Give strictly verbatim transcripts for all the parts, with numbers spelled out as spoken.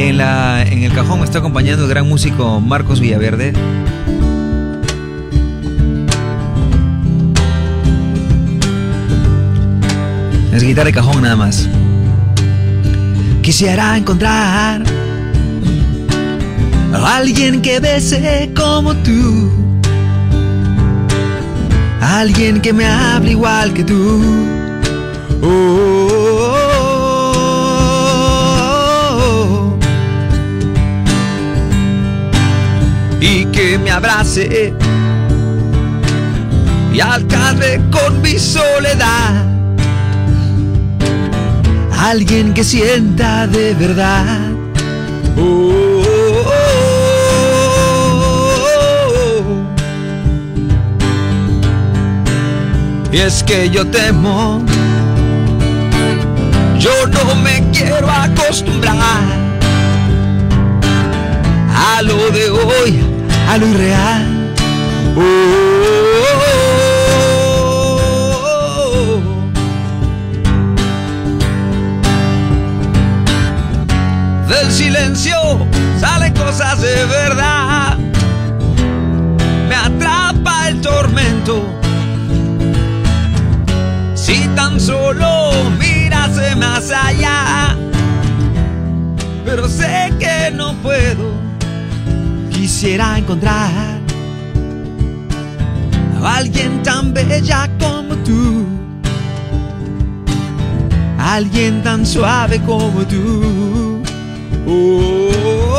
En, la, en el cajón me está acompañando el gran músico Marcos Villaverde. Es guitarra de cajón nada más. Quisiera encontrar a alguien que bese como tú, alguien que me hable igual que tú. Oh, oh, oh, oh. Y que me abrace y alcance con mi soledad. Alguien que sienta de verdad. Oh, oh, oh, oh. Y es que yo temo, yo no me quiero acostumbrar a lo de hoy, a lo irreal. Oh, oh, oh. Del silencio salen cosas de verdad. Me atrapa el tormento. Si tan solo mirase más allá, pero sé que no puedo. Quisiera encontrar a alguien tan bella como tú, alguien tan suave como tú. Oh, oh,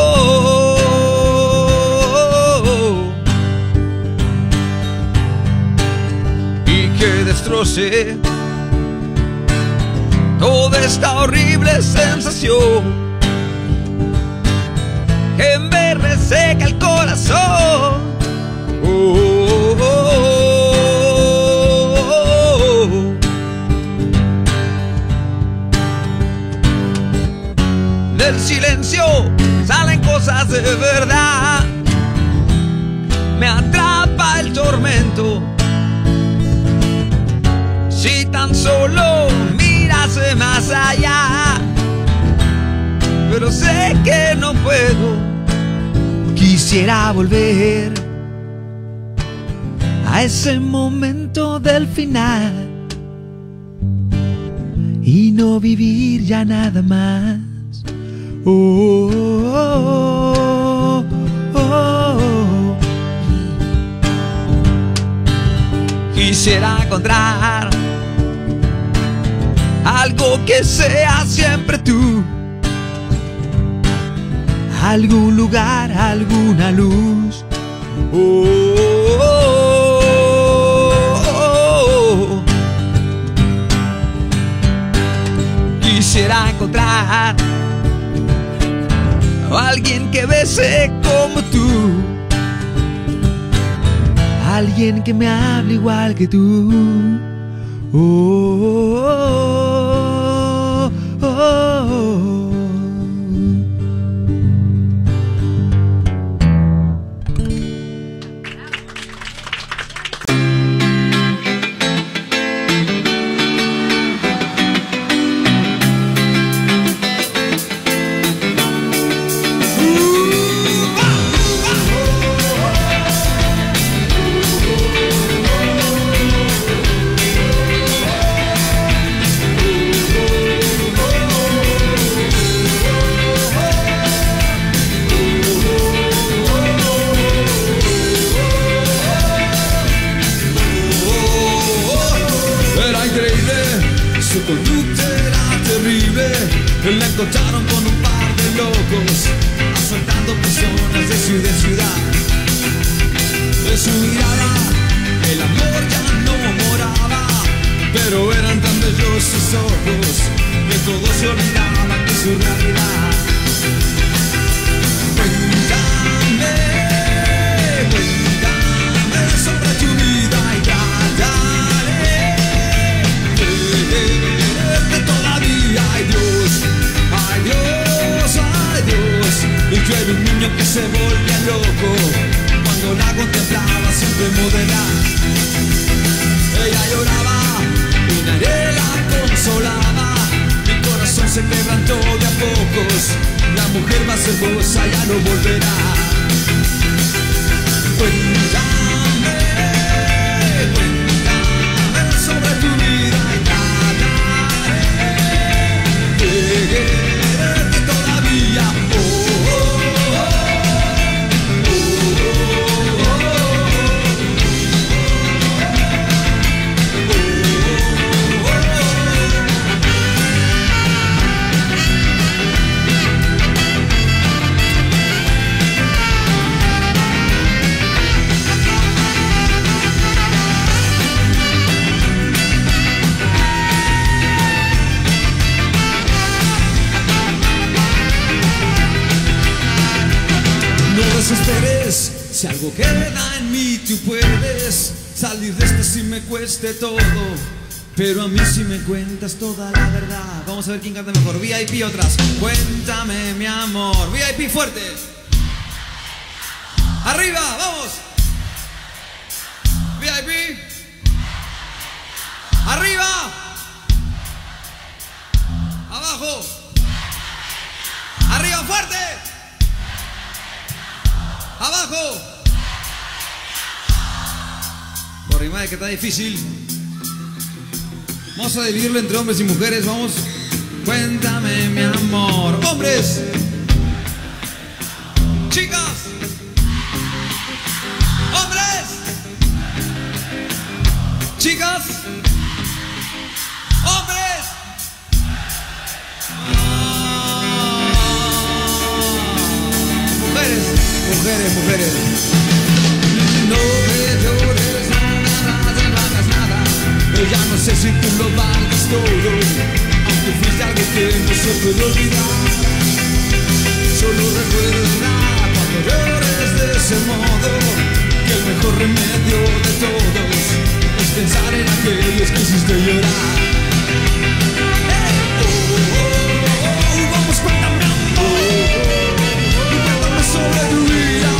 oh, oh. Y que destroce toda esta horrible sensación que me reseca el corazón. Oh, oh, oh, oh, oh. Del silencio salen cosas de verdad. Me atrapa el tormento. Si tan solo mirase más allá, pero sé que no puedo. Quisiera volver a ese momento del final y no vivir ya nada más. Oh, oh, oh, oh. Quisiera encontrar algo que sea siempre tú, algún lugar, alguna luz. Oh, oh, oh, oh. Quisiera encontrar alguien que bese como tú, alguien que me hable igual que tú. Oh, oh, oh, oh. Su conducta era terrible. La encontraron con un par de locos asaltando personas de ciudad en ciudad. De su mirada el amor ya no moraba, pero eran tan bellos sus ojos que todos se olvidaban de su realidad. Cuéntame, cuéntame sobre tu vida y trataré de todavía. Ay Dios, ay Dios, ay Dios. Y yo era un niño que se volvía loco cuando la contemplaba siempre modela. Ella lloraba y nadie la consolaba. Mi corazón se quebrantó de a pocos. La mujer mujer más hermosa ya no volverá. Cuéntame, cuéntame sobre tu vida y trataré de quererte todavía. Oh, oh, oh, oh, oh, oh, desesperes, si algo queda en mí tú puedes salir de esto si me cueste todo, pero a mí si me cuentas toda la verdad. Vamos a ver quién canta mejor, V I P otras. Cuéntame mi amor, V I P fuerte. Arriba, vamos. V I P. Arriba. Abajo. Arriba fuerte. Abajo. Por mi madre que está difícil. Vamos a dividirlo entre hombres y mujeres. Vamos. Cuéntame mi amor. Hombres. Chicas. Hombres. Chicas. Hombres. Ah. Mujeres. Mujeres, mujeres. No me llores, nada, nada, no hagas nada. Ya no sé si tú lo vales todo, aunque fuiste algo que no se puede olvidar. Solo recuerda cuando llores de ese modo, que el mejor remedio de todos es pensar en aquellos que hiciste llorar. Hey, oh, oh, oh, oh, vamos, cuéntame amor, y cuéntame sobre tu vida.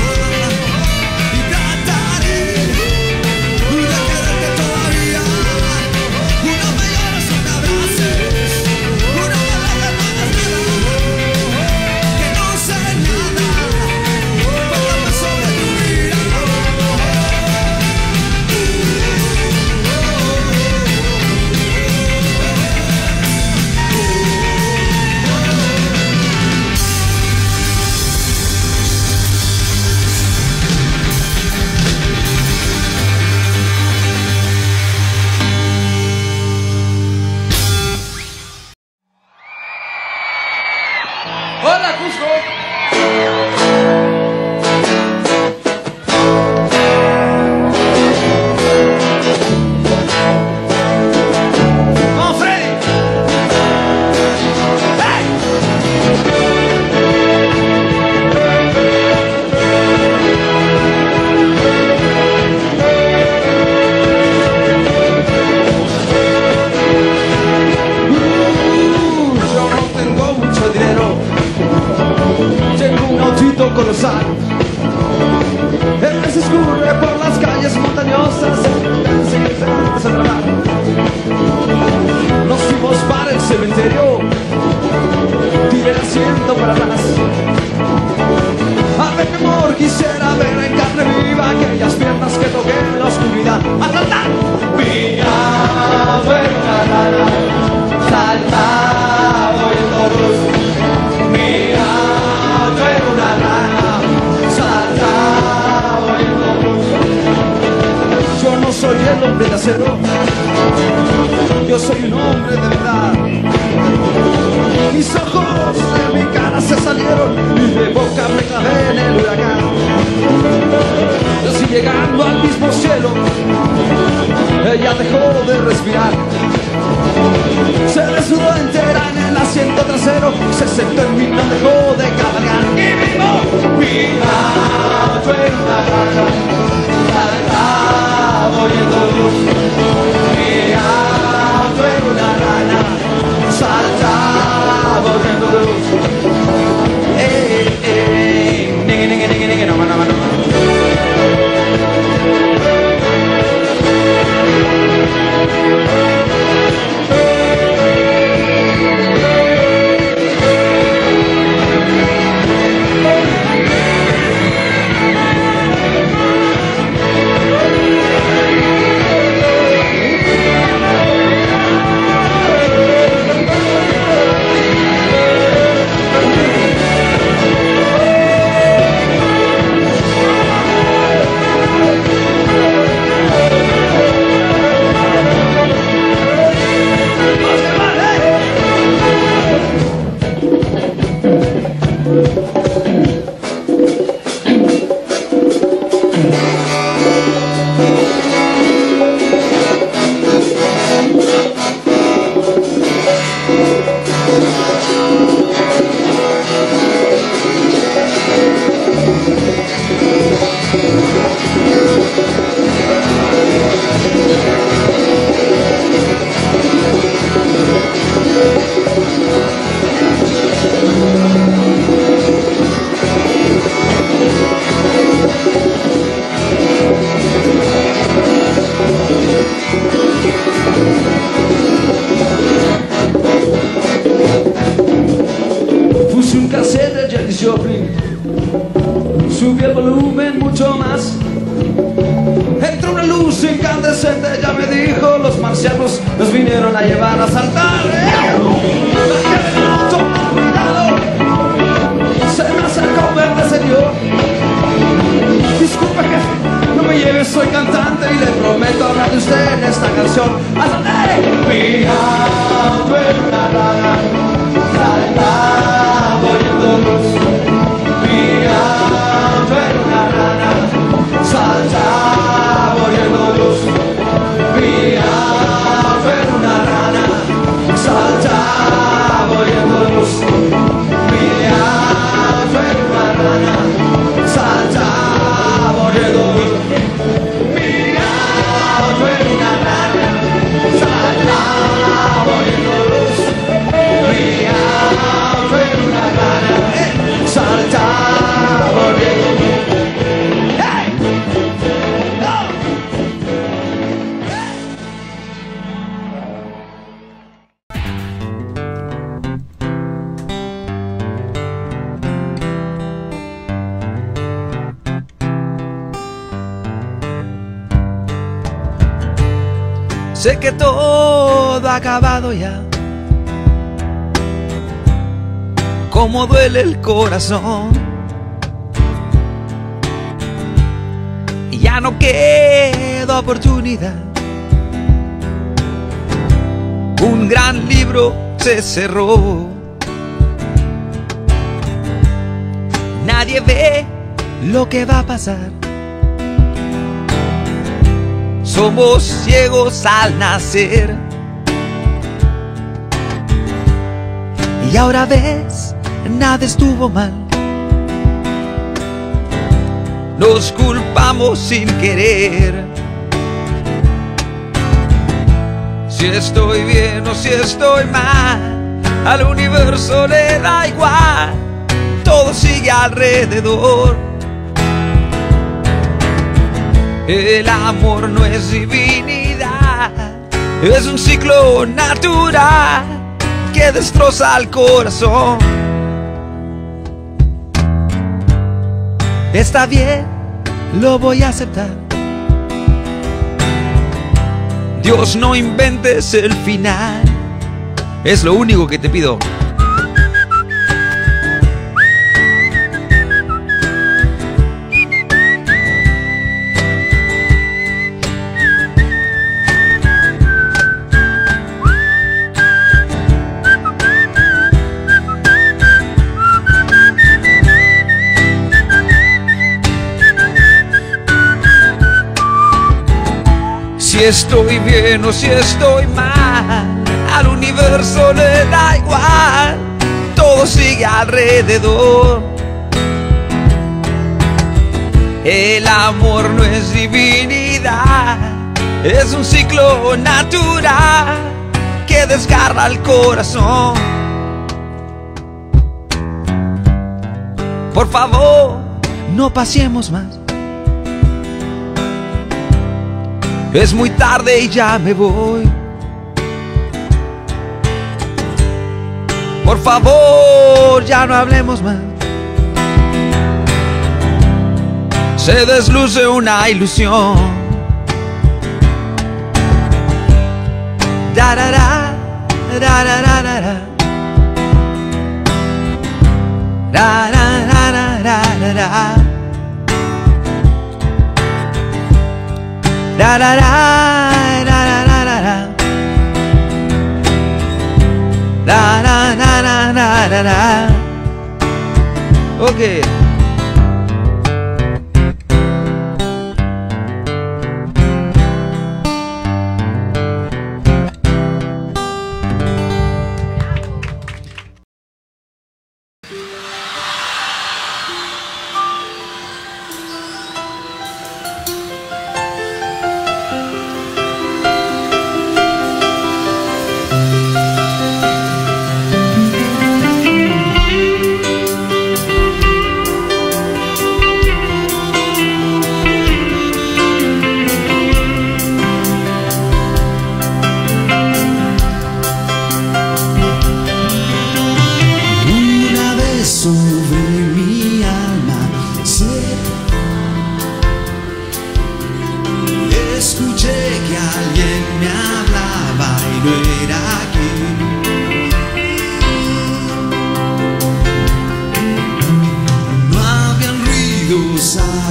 Yo soy un hombre de verdad. Mis ojos de mi cara se salieron y de boca me clavé en el huracán. Yo sigo llegando al mismo cielo. Ella dejó de respirar. Se desnudó entera en el asiento trasero. Se sentó en mí, no dejó de cabalgar. Y vivo, vida, yo en una granja. Saltaba oyendo luz. Mira, yo en una rana. Saltaba oyendo luz. Eh, eh, nigga, nigga, nigga, nigga, no, no, no, no. nos vinieron a llevar a saltar. Se me acercó un verde señor. Disculpe que no me lleve, soy cantante y le prometo hablar de usted en esta canción. Mirando en una rana, saltaba oyendo luz. Mirando en una rana, saltaba oyendo luz. Mirando en una rana, saltaba oyendo luz. Mirando en una rana, saltaba oyendo luz. Mirando en una rana, saltaba oyendo luz. Mirando en una rana, saltaba oyendo luz. ¡Hey! ¡No! Sé que todo ha acabado ya. Cómo duele el corazón. Y ya no queda oportunidad. Un gran libro se cerró. Nadie ve lo que va a pasar. Somos ciegos al nacer. Y ahora ves, nada estuvo mal. Nos culpamos sin querer. Si estoy bien o si estoy mal, al universo le da igual. Todo sigue alrededor. El amor no es divinidad, es un ciclo natural que destroza el corazón. Está bien, lo voy a aceptar. Dios, no inventes el final. Es lo único que te pido. Si estoy bien o si estoy mal, al universo le da igual. Todo sigue alrededor. El amor no es divinidad, es un ciclo natural que desgarra el corazón. Por favor, no pasemos más. Es muy tarde y ya me voy. Por favor, ya no hablemos más. Se desluce una ilusión. Da da da, da da da da da. Da da da da da da. Da da da da da da da da. Da da da da da da da. Okay.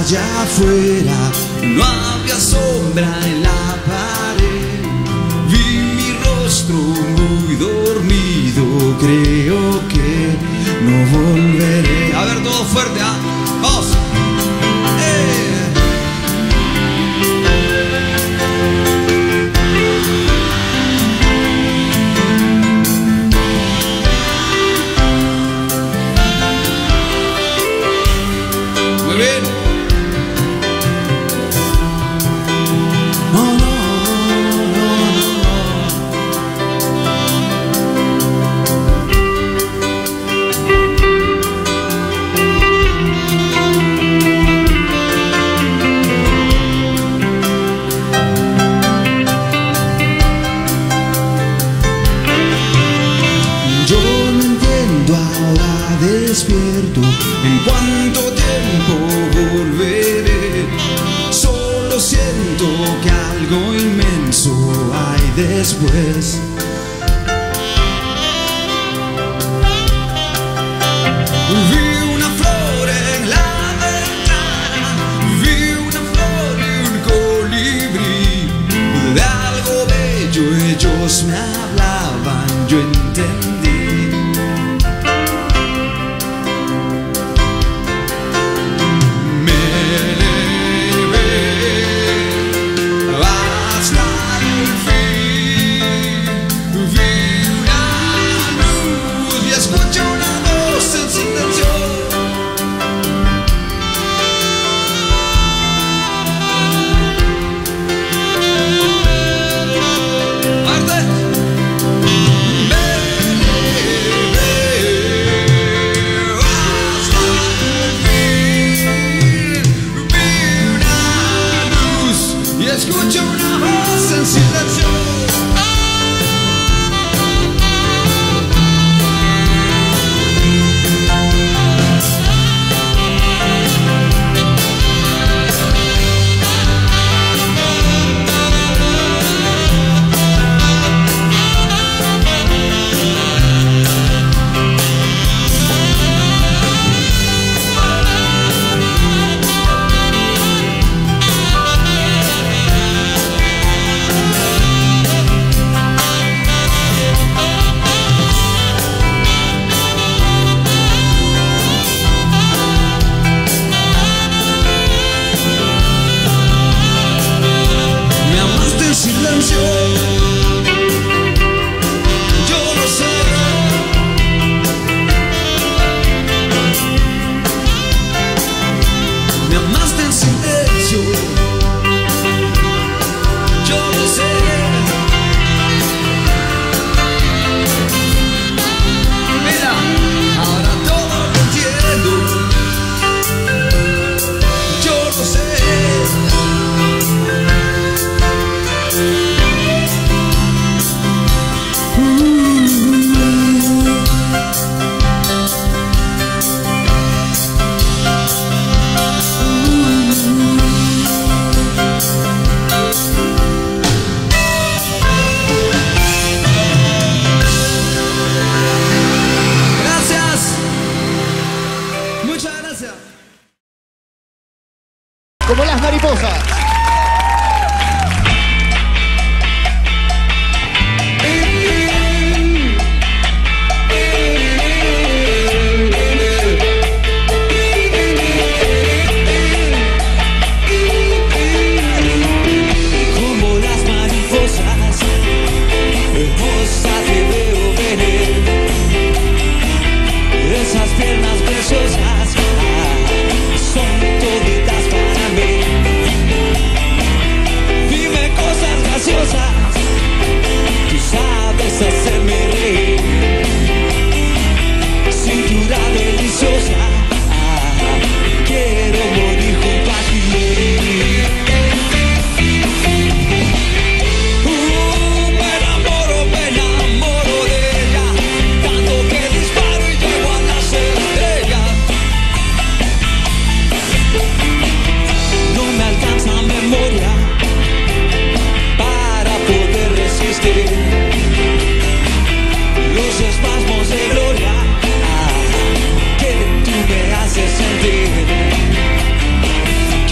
allá afuera no había sombra en la pared. Vi mi rostro muy dormido, creo que no volveré. A ver, todo fuerte, ¿ah? ¡Vamos! Despierto, ¿en cuánto tiempo volveré? Solo siento que algo inmenso hay después. Vi una flor en la ventana, vi una flor y un colibrí. De algo bello ellos me hablaban, yo entendí. Escucho una voz en silencio. Como las mariposas. Como las mariposas, hermosa te veo venir. Esas piernas preciosas son toditas para mí. Dime cosas graciosas, tú sabes hacerme reír. Cintura deliciosa, quiero morir junto a ti. Uh, me enamoro, me enamoro de ella, tanto que disparo y llego a las estrellas. No me alcanza memoria para poder resistir los espasmos de gloria que tú me haces sentir.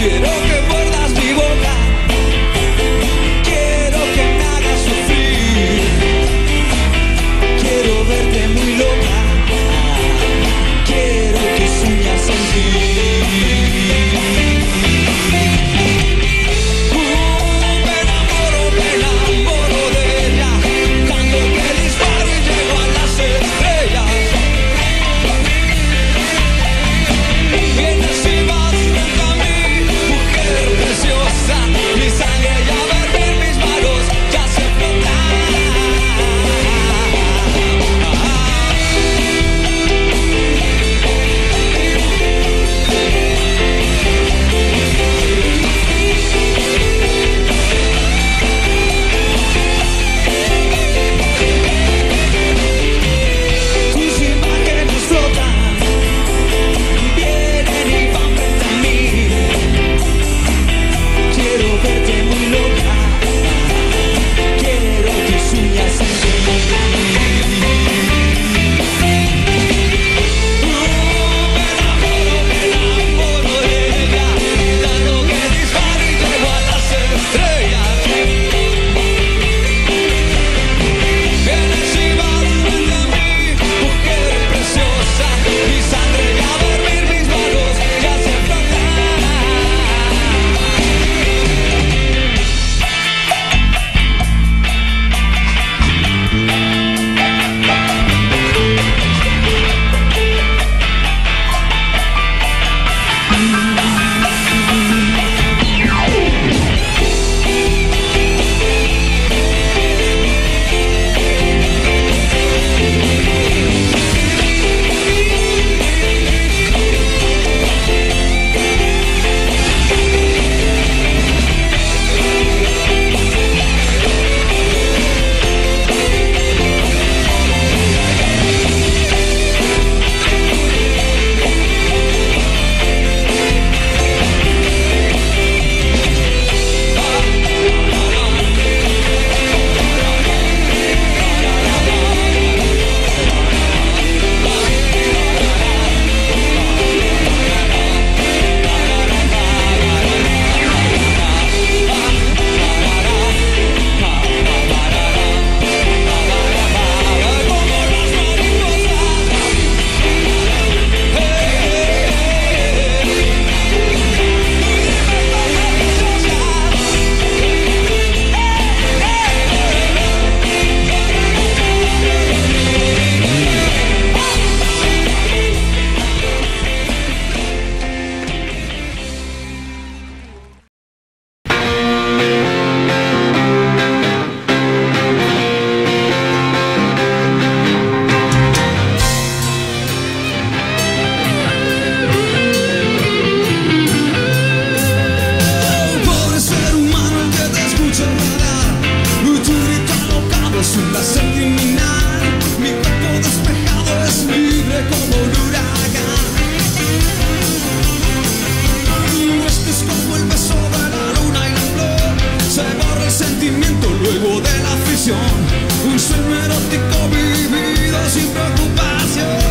un sueño erótico vivido sin preocupación.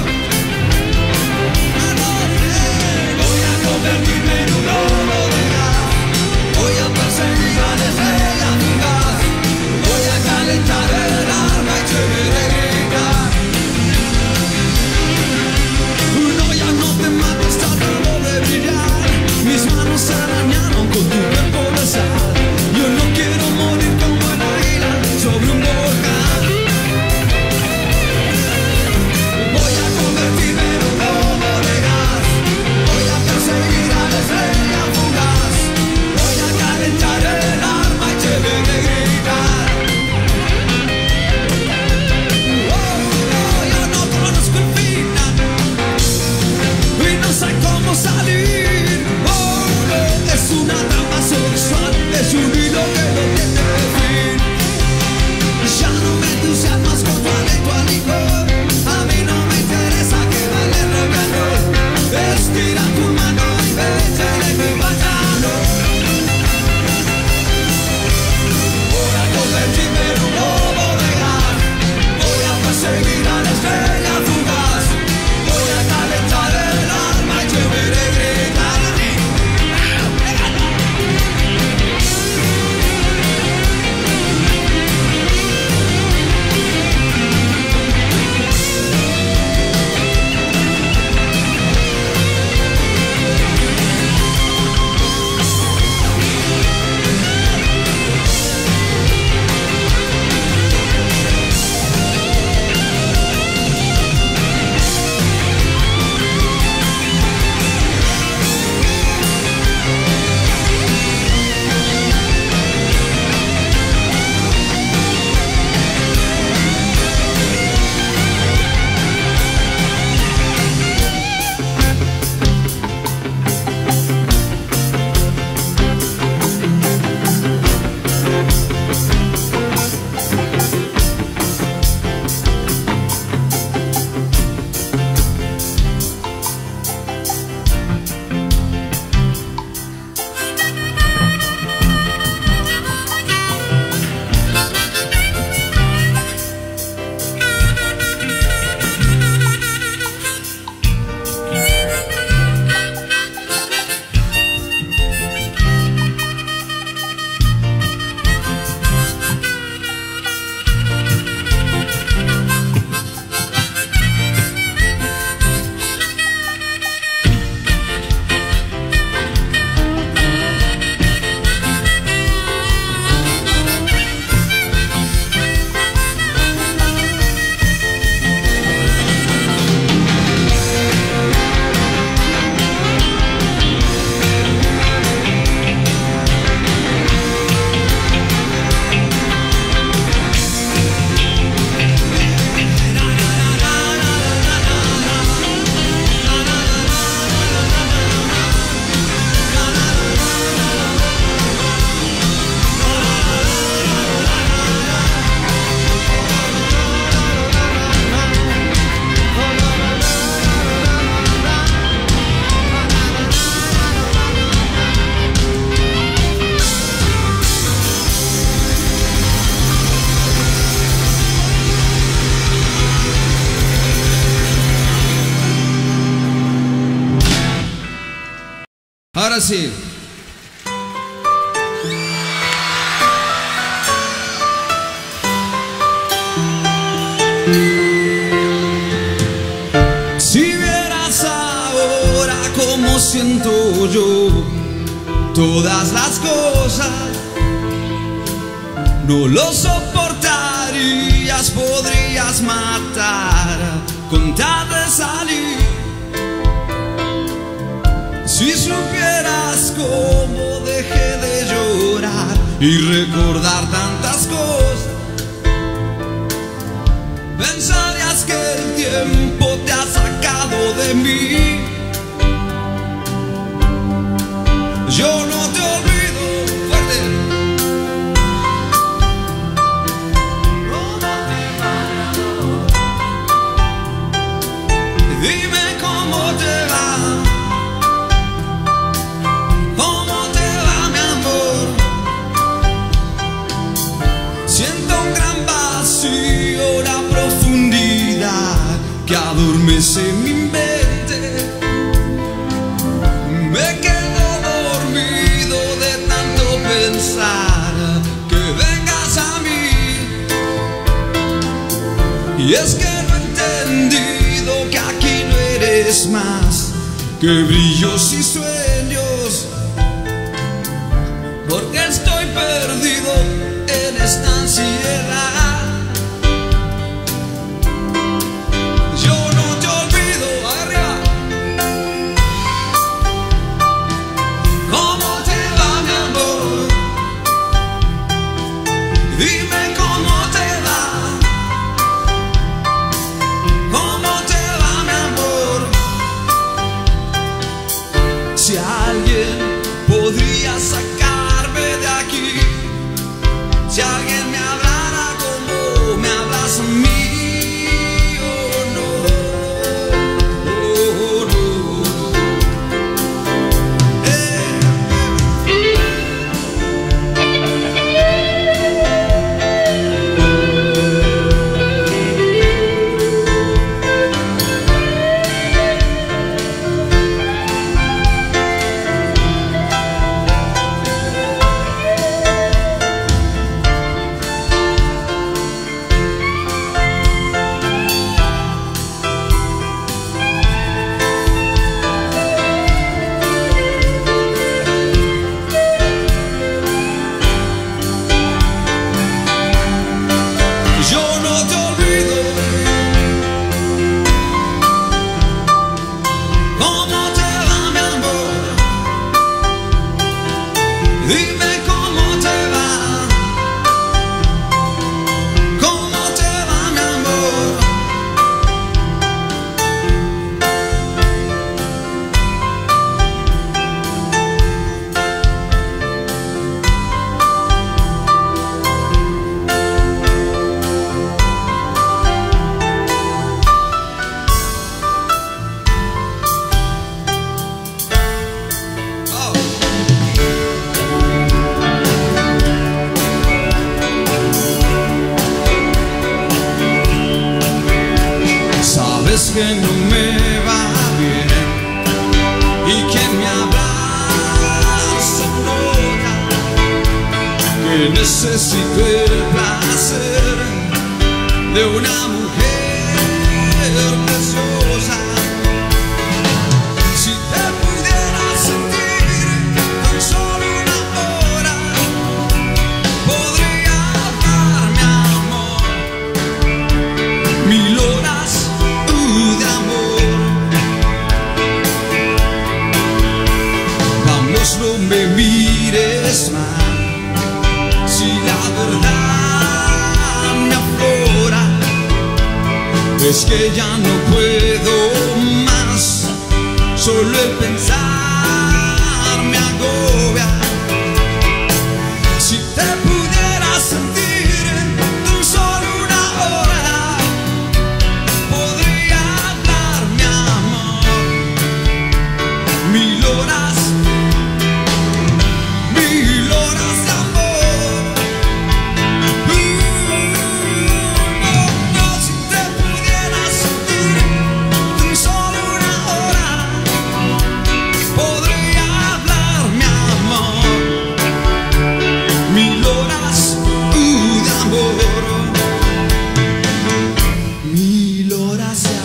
Voy a convertirme en un lobo de gas, voy a perseguir a la estrella fugaz, voy a calentar el alma y chévere gritar. No, ya no te mates, tratando de brillar, mis manos se arañaron con tu cuerpo de sal. Yo no quiero morir como el águila sobre un volcán. Voy a convertirme en un lobo de gas, voy a perseguir a la estrella fugaz, voy a calentar el alma y chévere gritar. Oh, no, yo no conozco el final y no sé cómo salir. Oh, no, es una trampa sexual, es un hilo que no tiene fin. Ya no me entusiasmas con tu aliento al licor, a mí no me interesa que baile rock and roll. Estira tu mano y vete de mi pantalón. Voy a convertirme en un lobo de gas, voy a perseguir a la estrella fugaz, voy a calentar el alma y chévere gritar. Ahora sí. Si vieras ahora cómo siento yo todas las cosas, no lo soportarías, podrías matar con tal de salir. Si supieras cómo dejé de llorar y recordar tantas cosas, pensarías que el tiempo te ha sacado de mí. Yo no te olvido, fuerte. ¿Cómo te va? Dime cómo te va. ¿Cómo te va, mi amor? Siento un gran vacío que adormece mi mente. Me quedo dormido de tanto pensar que vengas a mí. Y es que no he entendido que aquí no eres más que brillos y sueños, porque estoy perdido en esta ansiedad. Yo no te olvido, arriba. ¿Cómo te va, mi amor? Dime cómo te va. ¿Cómo te va, mi amor? Si alguien podría sacarme de aquí, si alguien me hablara como me hablas a mí. Es que no me va bien y quien me abraza nota que necesito el placer de una mujer preciosa. Si te pudiera sentir tan solo una hora, podría dar mi amor mil horas de amor. Vamos, no me mires mal, si la verdad me aflora, es que ya no puedo más, solo el pensar me agobia. Si te pudiera sentir tan solo una hora, mil horas, mil horas de amor. Uh, no, no, si te pudiera sentir tan solo una hora, podría hablar mi amor. Mil horas uh, de amor. Mil horas de amor.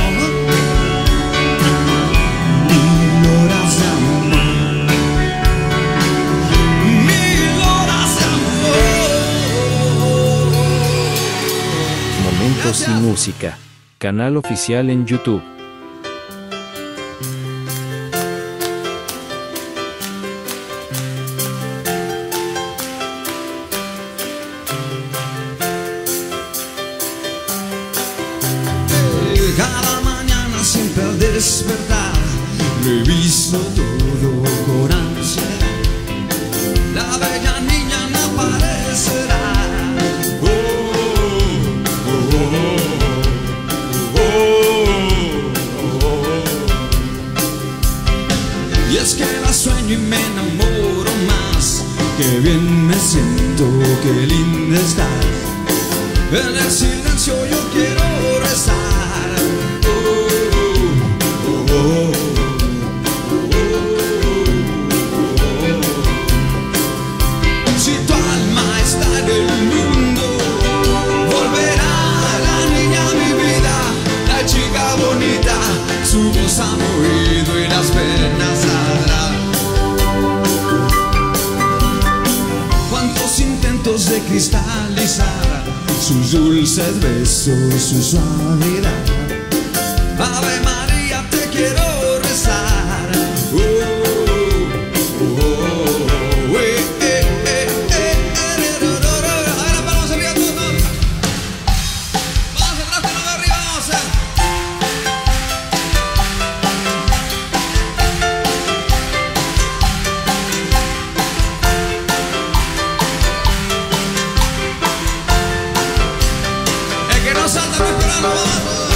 Momentos y Música, canal oficial en YouTube. Cada mañana siempre al despertar reviso todo con ansiedad. La bella niña no aparecerá. Y es que la sueño y me enamoro más. Qué bien me siento, qué linda estás. En el silencio yo quiero rezar. dulces besos, su suavidad. Ave María, te quiero rezar. Oh, oh, oh, oh, eh, eh, eh, eh, eh, ro, ro, ro. A ver, las palmas arriba todos. Vamos atrás, que no de arriba, vamos a hacer. El que no salta, no esperamos, vamos.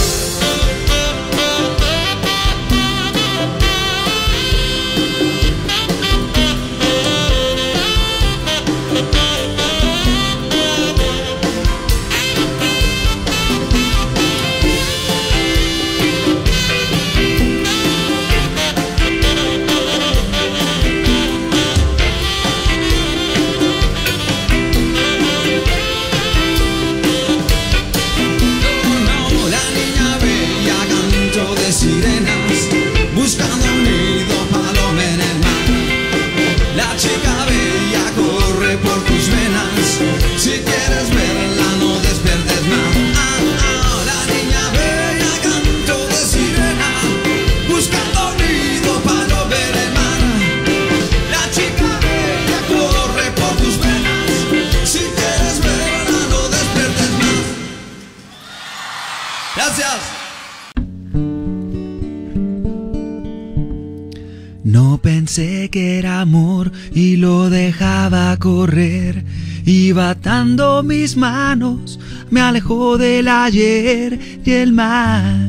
Buscando un nido paloma en el mar. La chica bella corre por tus venas. Si quieres verla no despiertes más. Ah, ah, la niña bella canto de sirena. Buscando un nido paloma en el mar. La chica bella corre por tus venas. Si quieres verla no despiertes más. Gracias. No pensé que era amor y lo dejaba correr. Iba atando mis manos, me alejó del ayer y el mal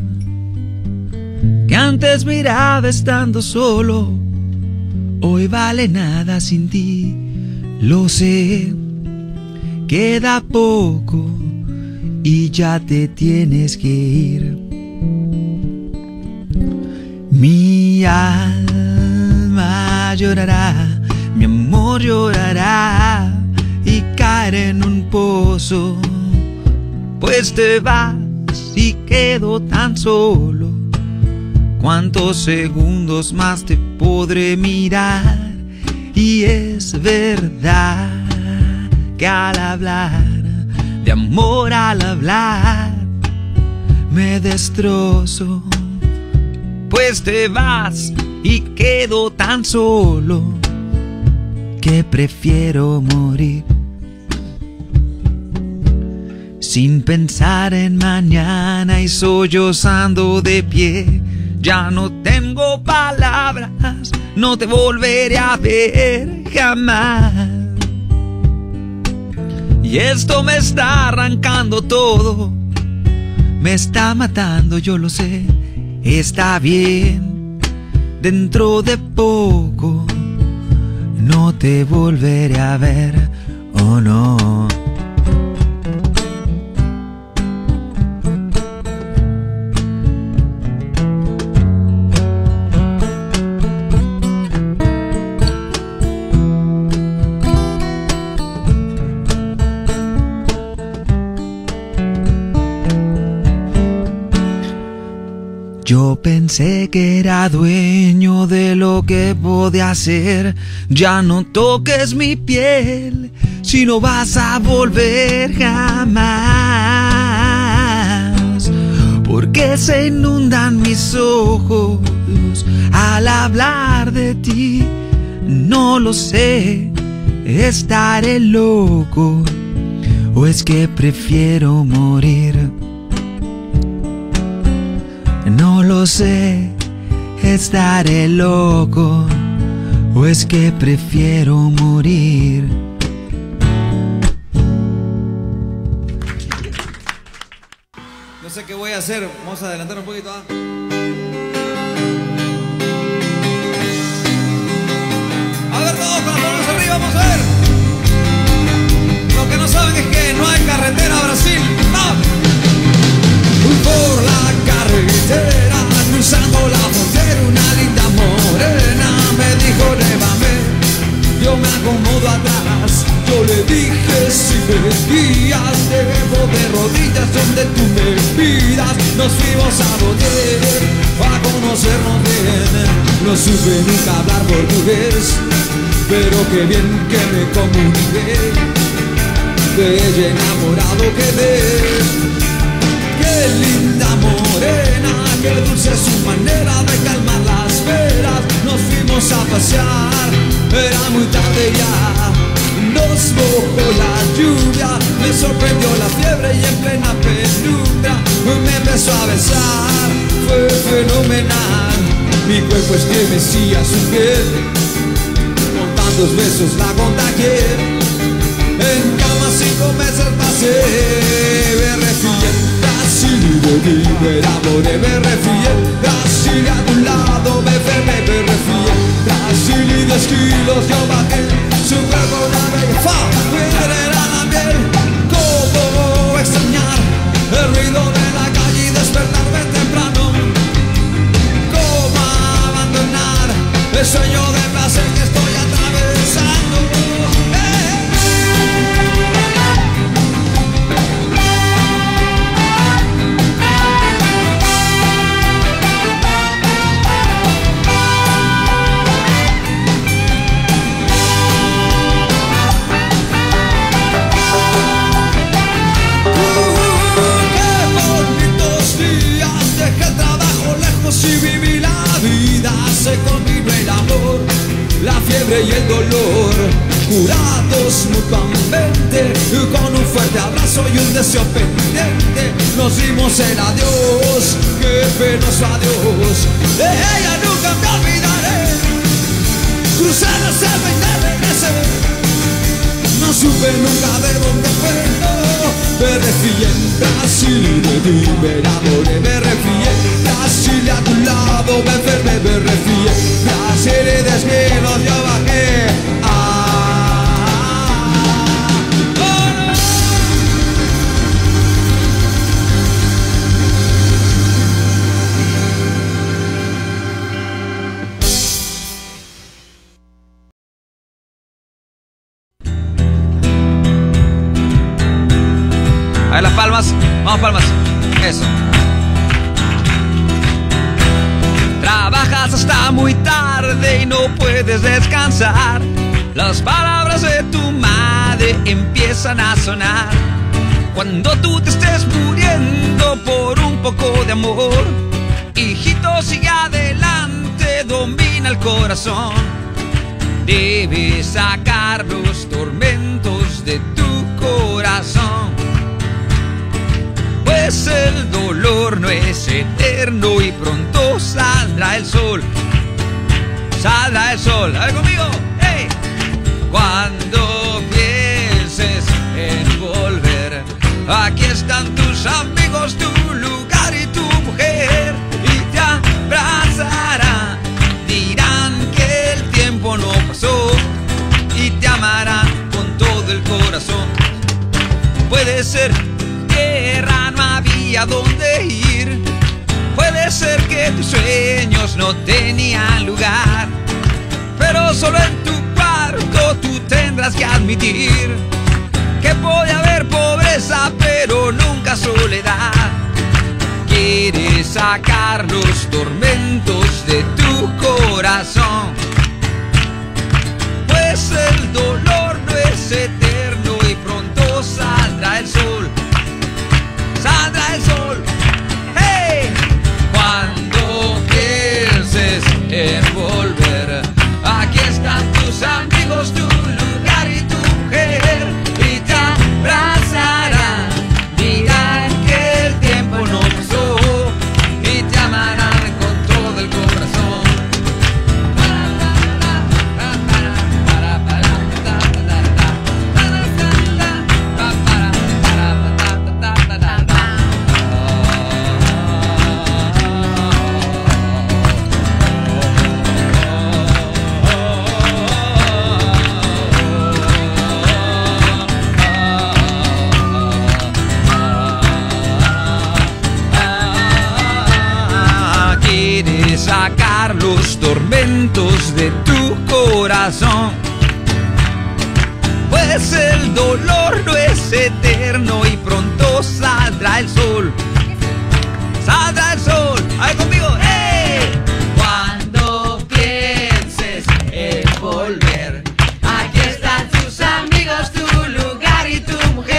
que antes miraba estando solo. Hoy vale nada sin ti, lo sé. Queda poco y ya te tienes que ir. Mi alma llorará, mi amor llorará y caeré en un pozo, pues te vas y quedo tan solo. ¿Cuántos segundos más te podré mirar? Y es verdad que al hablar de amor, al hablar me destrozo, pues te vas y quedo tan solo que prefiero morir. Sin pensar en mañana y sollozando de pie, ya no tengo palabras, no te volveré a ver jamás. Y esto me está arrancando todo, me está matando, yo lo sé. Está bien, dentro de poco no te volveré a ver, oh no. Yo pensé que era dueño de lo que podía hacer. Ya no toques mi piel, si no vas a volver jamás. Porque se inundan mis ojos al hablar de ti. No lo sé, estaré loco o es que prefiero morir. No lo sé, estaré loco o es que prefiero morir. No sé qué voy a hacer, vamos a adelantar un poquito. ¿eh? A ver todos con las manos arriba, vamos a ver. Lo que no saben es que no hay carretera a Brasil. ¡Vamos! Por la carretera, cruzando la frontera, una linda morena me dijo llévame, yo me acomodo atrás. Yo le dije si me guías, debo de rodillas donde tú me pidas. Nos fuimos a volver a conocernos bien. No supe nunca hablar portugués, pero qué bien que me comuniqué. de ella enamorado quedé. Qué linda morena, qué dulce su manera de calmar las penas. Nos fuimos a pasear, era muy tarde ya. Nos mojó la lluvia, me sorprendió la fiebre y en plena penumbra me empezó a besar, fue fenomenal. Mi cuerpo estremecía su piel, con tantos besos la contagié. En cama cinco meses pasé, me refugié, Brasil de ti me enamoré, me refugié, Brasil a tu lado me enfermé, me refugié, Brasil y diez kilos yo bajé, su cuerpo la bella, fa, me era la piel. Cómo extrañar el ruido de la calle y despertarme temprano, cómo abandonar el sueño de placer que estoy atravesando. Y viví la vida, se combinó el amor, la fiebre y el dolor, curados mutuamente, con un fuerte abrazo y un deseo pendiente, nos dimos el adiós, qué penoso adiós, de ella nunca me olvidaré, crucé la selva y te regresé, no supe nunca de dónde fue, no, me refugié en Brasil, de ti me enamoré, me refugié, Brasil a tu lado me enfermé, me refugié, Brasil y desvelos yo bajé. Ah, oh, no. Ahí las palmas, vamos palmas, eso. Trabajas hasta muy tarde y no puedes descansar. Las palabras de tu madre empiezan a sonar. Cuando tú te estés muriendo por un poco de amor, hijito, sigue adelante, domina el corazón. Debes sacar los tormentos de tu corazón, pues el dolor no es eterno y pronto saldrá el sol. Saldrá el sol, a ver conmigo, hey. Cuando pienses en volver, aquí están tus amigos, tu lugar y tu mujer, y te abrazarán, dirán que el tiempo no pasó y te amarán con todo el corazón. Puede ser guerra, no había dónde ir, puede ser que tus sueños no tenían lugar, pero solo en tu cuarto tú tendrás que admitir que puede haber pobreza pero nunca soledad. Quieres sacar los tormentos de tu corazón, pues el dolor no es eterno y pronto saldrá el sol. Saldrá el sol, hey. Cuando pienses en volver, aquí están tus amigos, tu lugar y tu mujer, y te abrazarán, dirán que el tiempo no pasó y te amarán con todo el corazón. Sacar los tormentos de tu corazón, pues el dolor no es eterno y pronto saldrá el sol. Saldrá el sol, ahí conmigo, ¡hey! Cuando pienses en volver, aquí están tus amigos, tu lugar y tu mujer.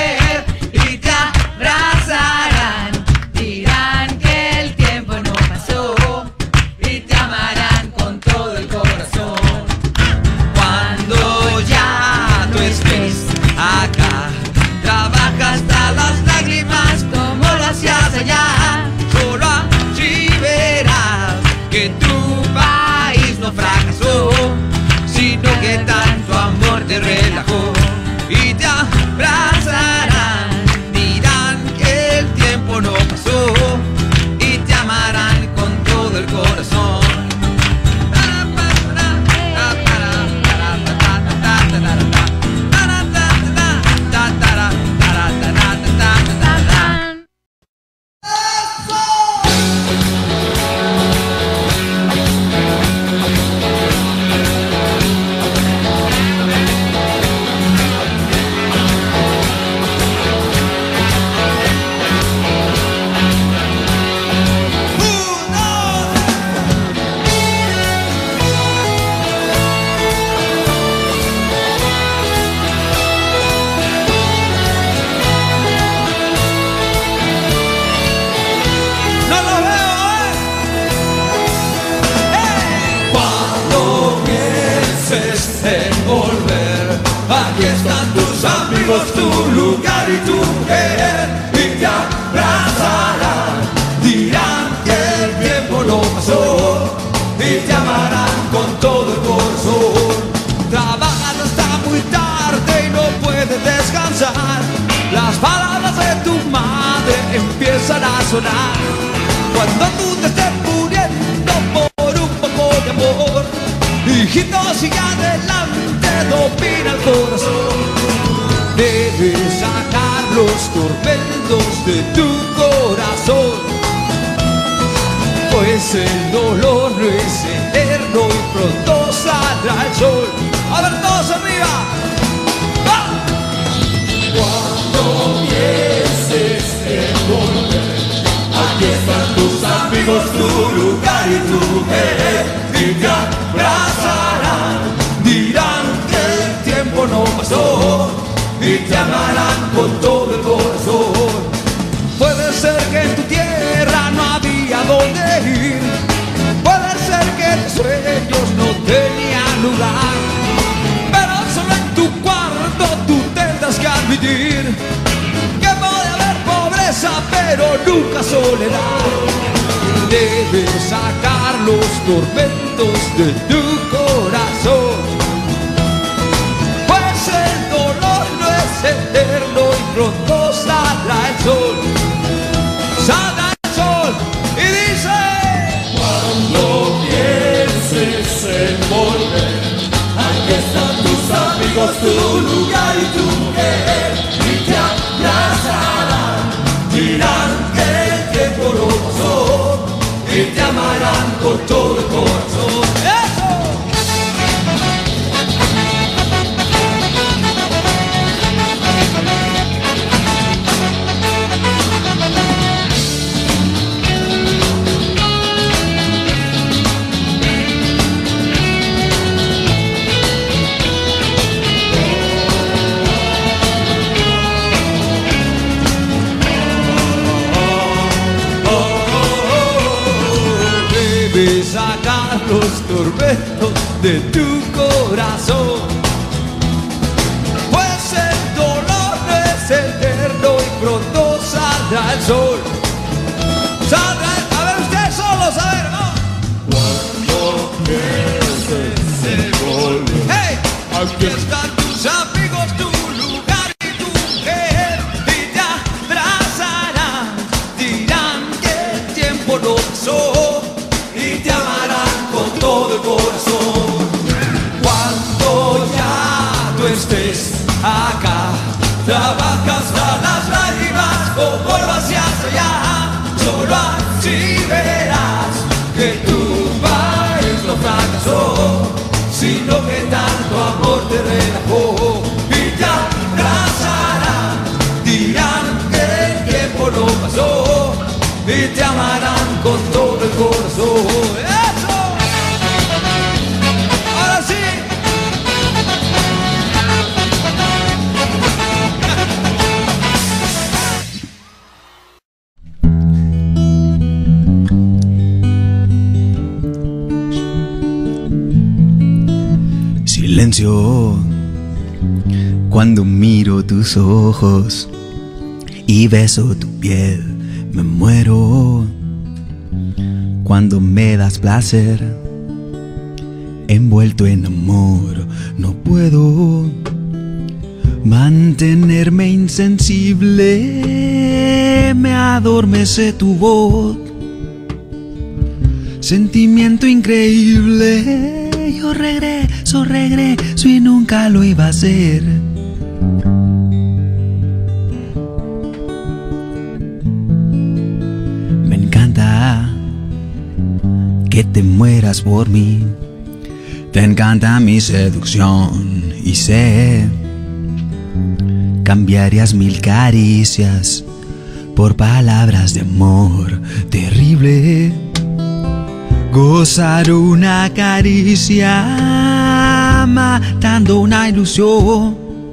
amigos tu lugar y tu querer y te abrazarán. Dirán que el tiempo no pasó y te amarán con todo el corazón. Trabajas hasta muy tarde y no puedes descansar. Las palabras de tu madre empiezan a sonar. Cuando tú te estés muriendo por un poco de amor, hijito, sigue adelante, domina el corazón. Debes sacar los tormentos de tu corazón, pues el dolor no es eterno y pronto saldrá el sol. A ver, todos arriba. ¡Ah! Cuando pienses en volver, aquí están tus amigos, tu lugar y tu querer, y te abrazarán. Dirán que el tiempo no pasó y te amarán con todo el corazón. Puede ser que en tu tierra no había dónde ir, puede ser que tus sueños no tenían lugar, pero solo en tu cuarto tú tendrás que admitir que puede haber pobreza pero nunca soledad. Debes sacar los tormentos de tu corazón, pues el dolor no es eterno y pronto saldrá el sol. Saldrá el sol y dice: cuando pienses en volver, aquí están tus amigos, tu lugar y tu querer, y te abrazarán. Dirán que el tiempo no pasó y te amarán con todo el corazón. ¡Eso! Debes sacar los tormentos de tu corazón, pues el dolor no es eterno y pronto saldrá el sol. Saldrá el... A ver, ustedes solos, a ver, ¿no? Cuando pienses en volver, hey, aquí están tus amigos, tu lugar y tu querer, y te abrazarán. Dirán que el tiempo no pasó y te amarán con todo el corazón. Cuando ya tú estés acá, trabaja hasta las lágrimas o vuelvas hacia allá. Solo así verás que tu país no fracasó, sino que tanto amor te relajó y te abrazarán. Dirán que el tiempo no pasó y te amarán con todo el corazón. ¡Eso! Ahora sí. Silencio cuando miro tus ojos y beso tu piel, me muero. Cuando me das placer, envuelto en amor, no puedo mantenerme insensible, me adormece tu voz, sentimiento increíble, yo regreso, regreso y nunca lo iba a hacer. Me encanta que te mueras por mí, te encanta mi seducción y sé cambiarías mil caricias por palabras de amor terrible. Gozar una caricia matando una ilusión,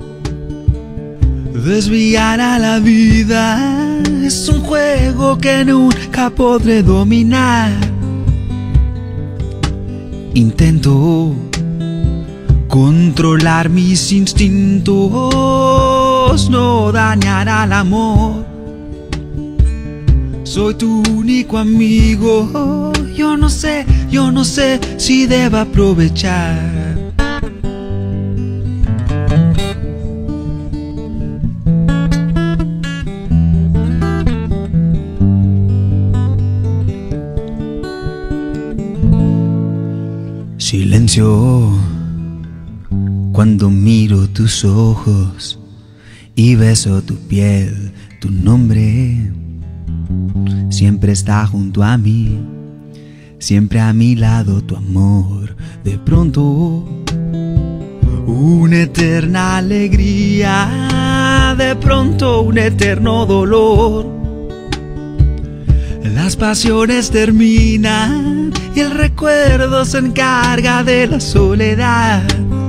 desviar a la vida es un juego que nunca podré dominar. Intento controlar mis instintos celos no dañan al amor. Soy tu único amigo. Yo no sé, yo no sé si debo aprovechar. Silencio cuando miro tus ojos y beso tu piel, tu nombre siempre está junto a mí, siempre a mi lado tu amor. De pronto una eterna alegría, de pronto un eterno dolor. Las pasiones terminan y el recuerdo se encarga de la soledad.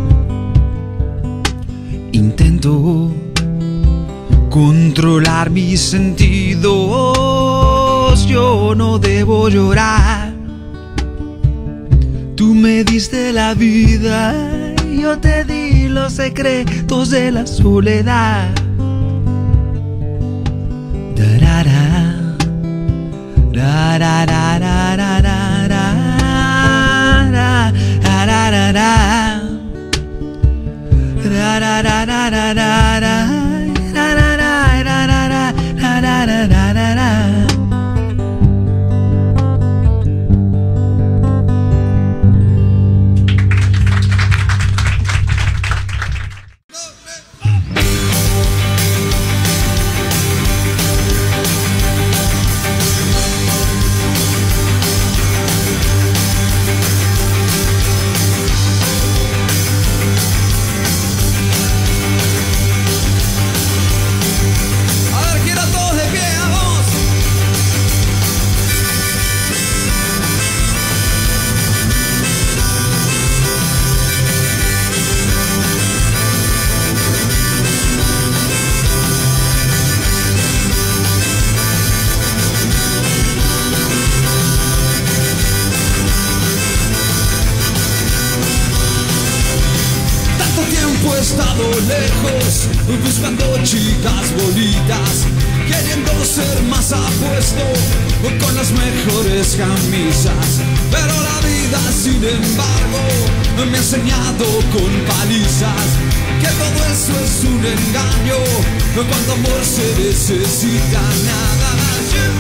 Intento controlar mis sentidos, yo no debo llorar. Tú me diste la vida, yo te di los secretos de la soledad. Da-da-da. Da da da da da da da da da da da da da da da da da. He estado lejos, buscando chicas bonitas, queriendo ser más apuesto, con las mejores camisas. Pero la vida, sin embargo, me ha enseñado con palizas que todo eso es un engaño, cuando amor se necesita nada más.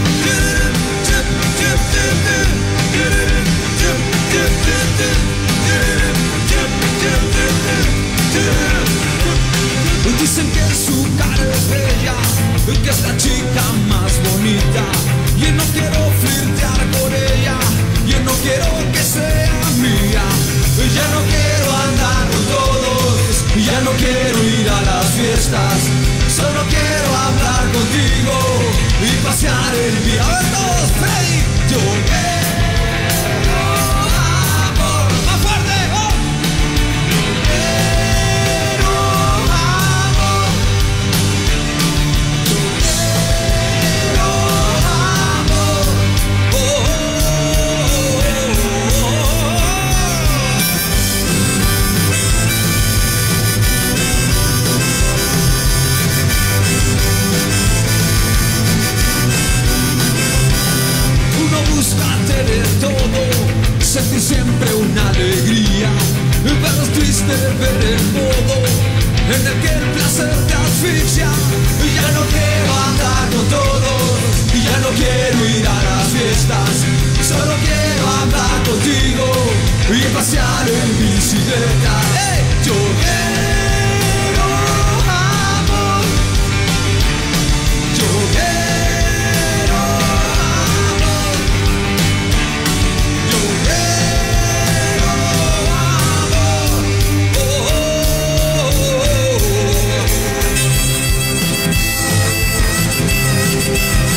Dicen que su cara es bella, que es la chica más bonita. Y no quiero flirtear con ella, yo no quiero que sea mía. Ya no quiero andar con todos, ya no quiero ir a las fiestas. Solo quiero hablar contigo y pasear el día. A ver todos, Freddy, yo quiero amor. Más fuerte, oh. Sentir siempre una alegría, pero es triste ver el modo en el que el placer te asfixia. Ya no quiero andar con todos, ya no quiero ir a las fiestas. Solo quiero andar contigo y pasear en bicicleta. ¡Hey! Yo quiero amor, yo quiero. Yeah.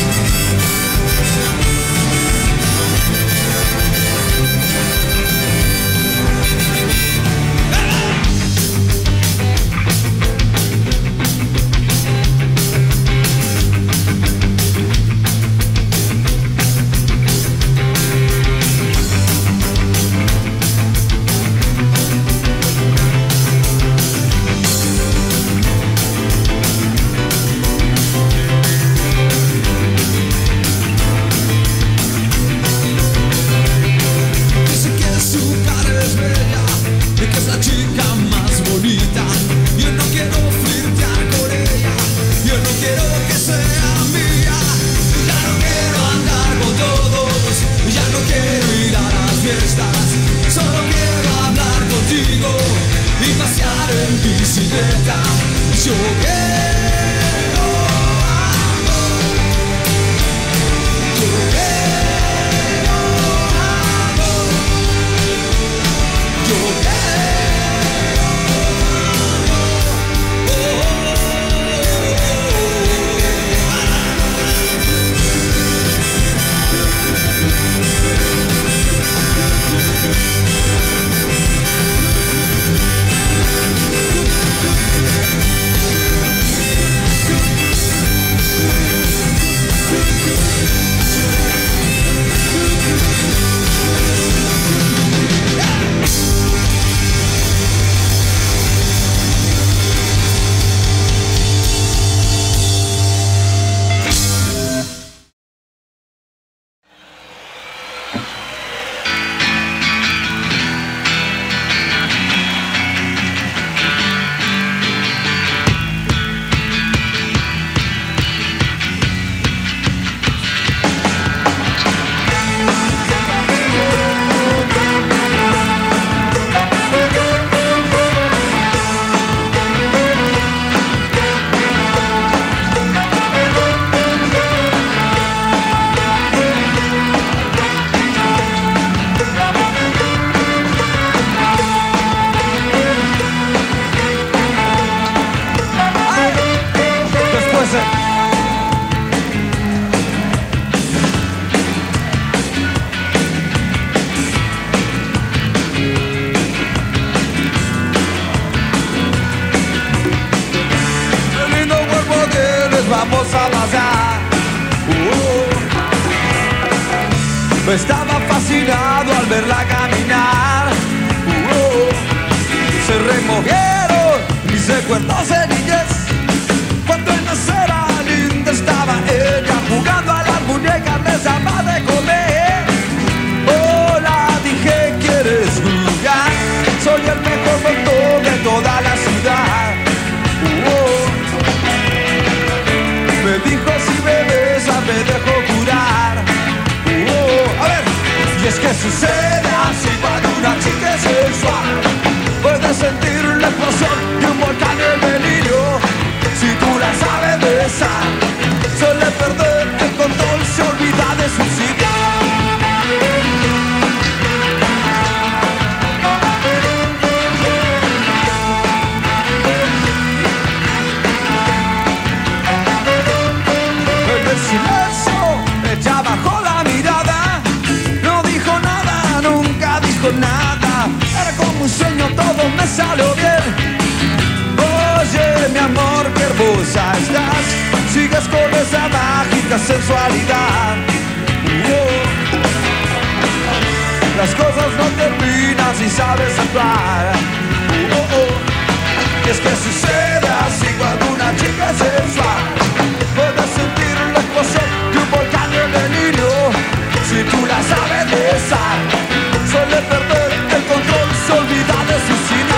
Estaba fascinado al verla caminar. Uh, se removieron mis recuerdos de niñez. Cuando en la era linda estaba ella jugando a las muñecas, les daba de comer. Hola, dije, ¿quieres jugar? Soy el mejor doctor de toda la ciudad. Uh, me dijo, si me besas me dejo curar. Uh, a ver, y es que sucede así cuando una chica es sensual. Puedes sentir la explosión de un volcán en el delirio. Si tú la sabes besar, suele perder el control, se olvida de su sitio. En el silencio, ella bajó la mirada, no dijo nada, nunca dijo nada. Era como un sueño, todo me salió bien. Oye, mi amor, qué hermosa estás. Sigues con esa mágica sensualidad. Oh. Las cosas no terminan si sabes actuar. Oh, oh. Y es que sucede así cuando una chica es sensual. Puedes sentir la explosión de un volcán en delirio. Si tú la sabes besar, suele perder el control, se olvida de su sitio.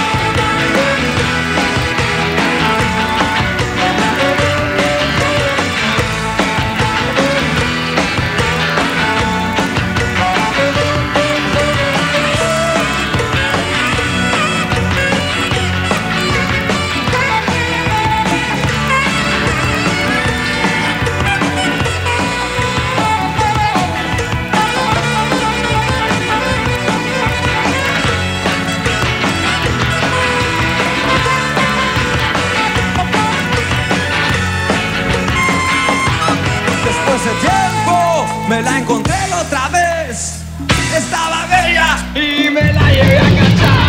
Me la encontré la otra vez, estaba bella y me la llevé a cachar.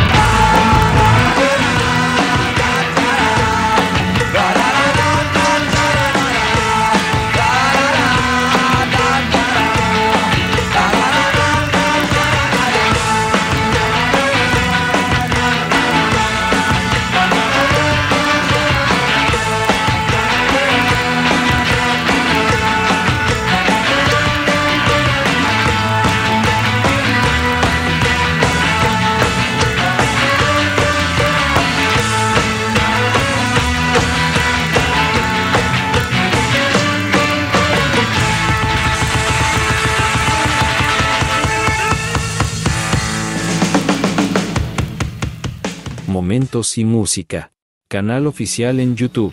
Momentos y música. Canal oficial en YouTube.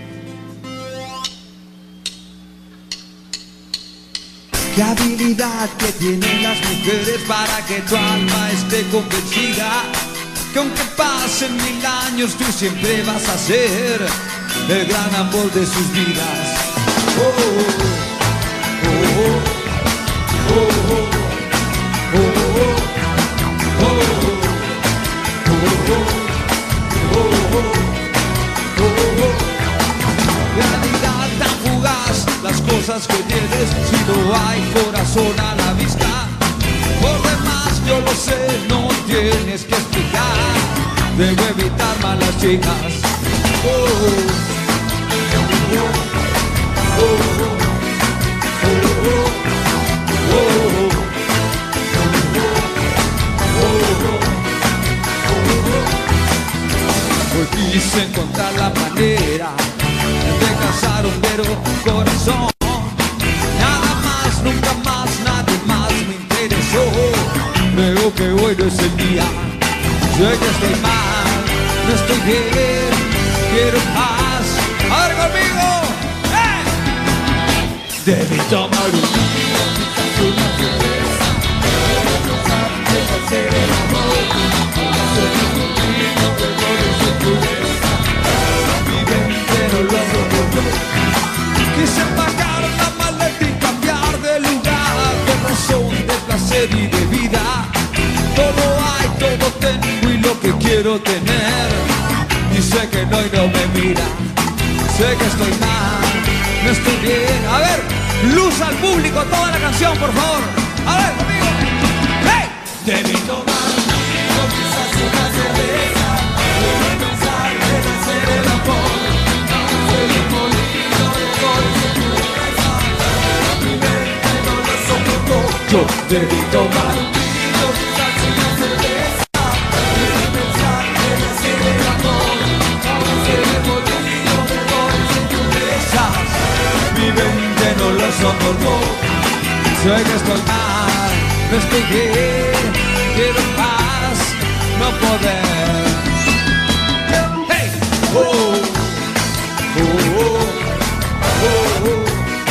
Qué habilidad que tienen las mujeres para que tu alma esté convencida que aunque pasen mil años tú siempre vas a ser el gran amor de sus vidas. Oh, oh, oh, oh, oh, oh, oh, oh, oh. Realidad tan fugaz, las cosas que tienes si no hay corazón a la vista. Por demás yo lo sé, no tienes que explicar. Debo evitar malas chicas. Oh, oh, oh, oh, oh, oh, oh, oh. Hoy quise encontrar la manera de casar un vero corazón. Nada más, nunca más, nadie más me interesó. Veo que hoy no es el día. Sé que estoy mal, no estoy bien, quiero paz. A ver conmigo, ¡eh! Debí tomar un día, quizás una cerveza. Debí pensar en hacer el amor. Quise pagar la maleta y cambiar de lugar, de razón, de placer y de vida. Todo hay, todo tengo y lo que quiero tener. Y sé que no y no me mira. Sé que estoy mal, no estoy bien. A ver, luz al público, toda la canción, por favor. A ver, conmigo. ¡Hey! Debí tomar un vino, quizás una cerveza. Debí pensar en hacer el amor. Ser un molino de goles en tu cabeza. Mi mente no lo soportó. Yo debí tomar un vino, quizás una cerveza. Debí pensar en hacer el amor. Ser un molino de goles en tu cabeza. Mi mente no lo soportó. Sé que estoy mal, no estoy bien, quiero paz, no poder. Hey, oh, oh, oh, oh, oh, oh,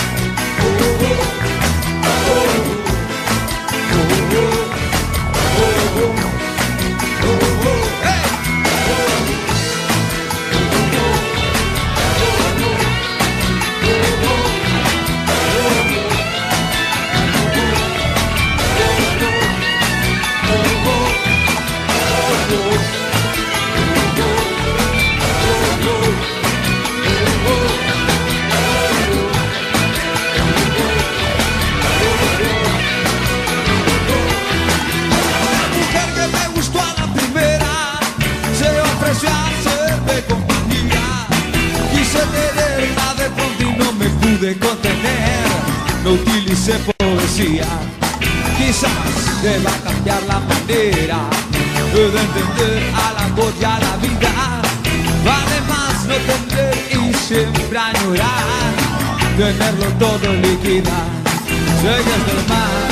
de contener, no utilicé poesía. Quizás deba cambiar la manera de entender al amor y a la vida. Vale más no tener y siempre añorar, tenerlo todo liquidar. Sé que es normal,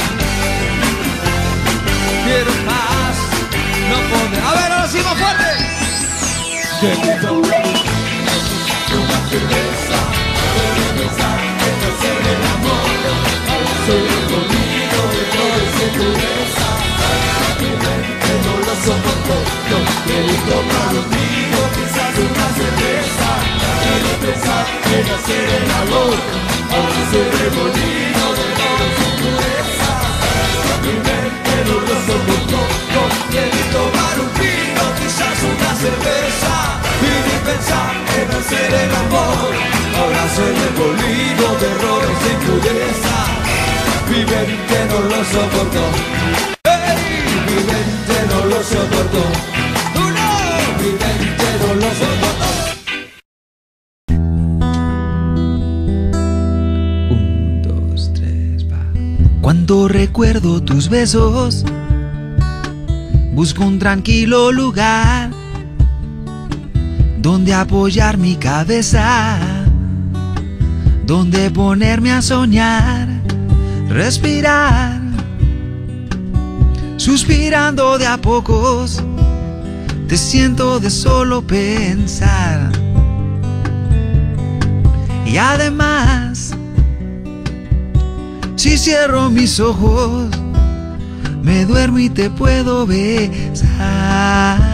quiero más, no poder. A ver, ahora sí más fuerte. Debí tomar una cerveza. Pensar en hacer el amor, ser el conmigo de toda pureza. Mi mente no lo soportó. Yo quería tomar un vino, quizás una cerveza. Quiero pensar en hacer el amor, ahora ser el molino de toda pureza. Mi mente no lo soportó. Yo quería tomar un vino, quizás una cerveza. Quiero pensar en hacer el amor, ahora soy el molino de errores e impureza. Mi mente no lo soportó. Hey, mi mente no lo soportó. ¡Uno! Mi mente no lo soportó. Un, dos, tres, va. Cuando recuerdo tus besos, busco un tranquilo lugar donde apoyar mi cabeza, donde ponerme a soñar, respirar, suspirando de a pocos, te siento de solo pensar. Y además, si cierro mis ojos, me duermo y te puedo besar.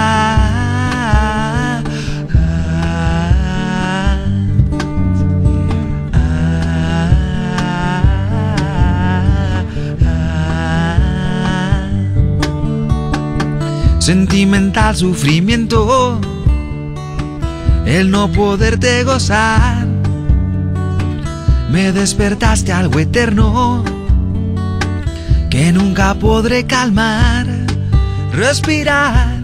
Sentimental sufrimiento, el no poderte gozar. Me despertaste algo eterno que nunca podré calmar. Respirar,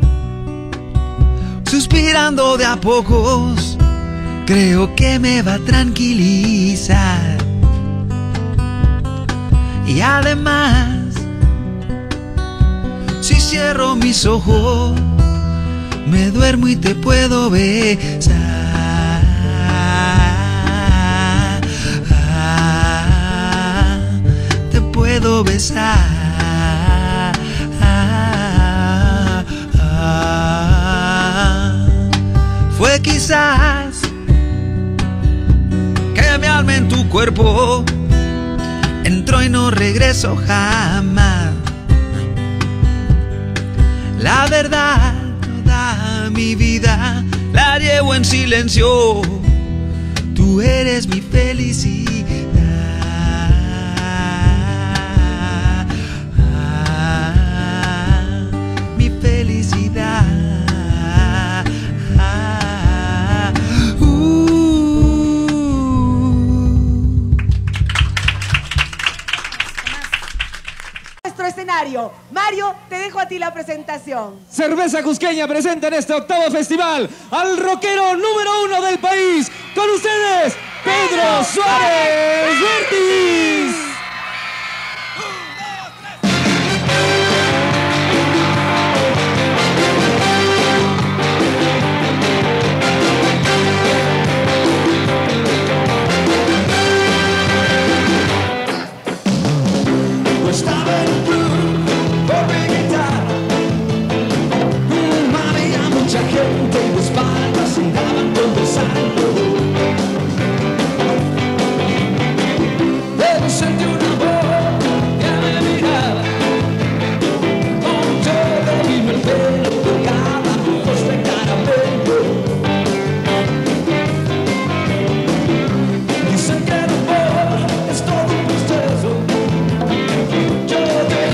suspirando de a pocos, creo que me va a tranquilizar. Y además, si cierro mis ojos, me duermo y te puedo besar. Te puedo besar. Fue quizás que mi alma en tu cuerpo entró y no regreso jamás. La verdad, toda mi vida la llevo en silencio. Tú eres mi felicidad. Mi felicidad. Uh. nuestro escenario. Mario, te dejo a ti la presentación. Cerveza Cusqueña presenta en este octavo festival al rockero número uno del país. Con ustedes, Pedro Suárez Vértiz. Estaba en un club por mi guitarra, mami, a mucha gente de espaldas se daban conversando. Pero sentí una voz que me miraba, con todo vino el pelo colgaba, ojos de caramelo. Dicen que el amor es todo un proceso. Yo te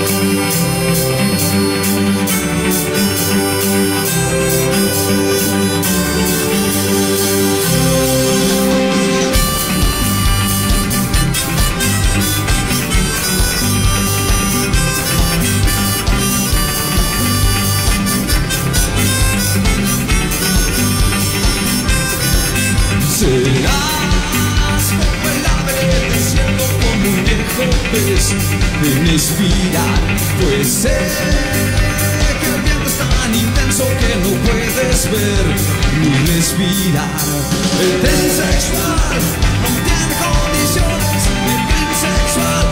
Serás como el ave del cielo, como un viejo pez en espiral, pues sé que el viento es tan intenso que no puedes ver ni respirar. El tren sexual no tiene condiciones, el tren sexual,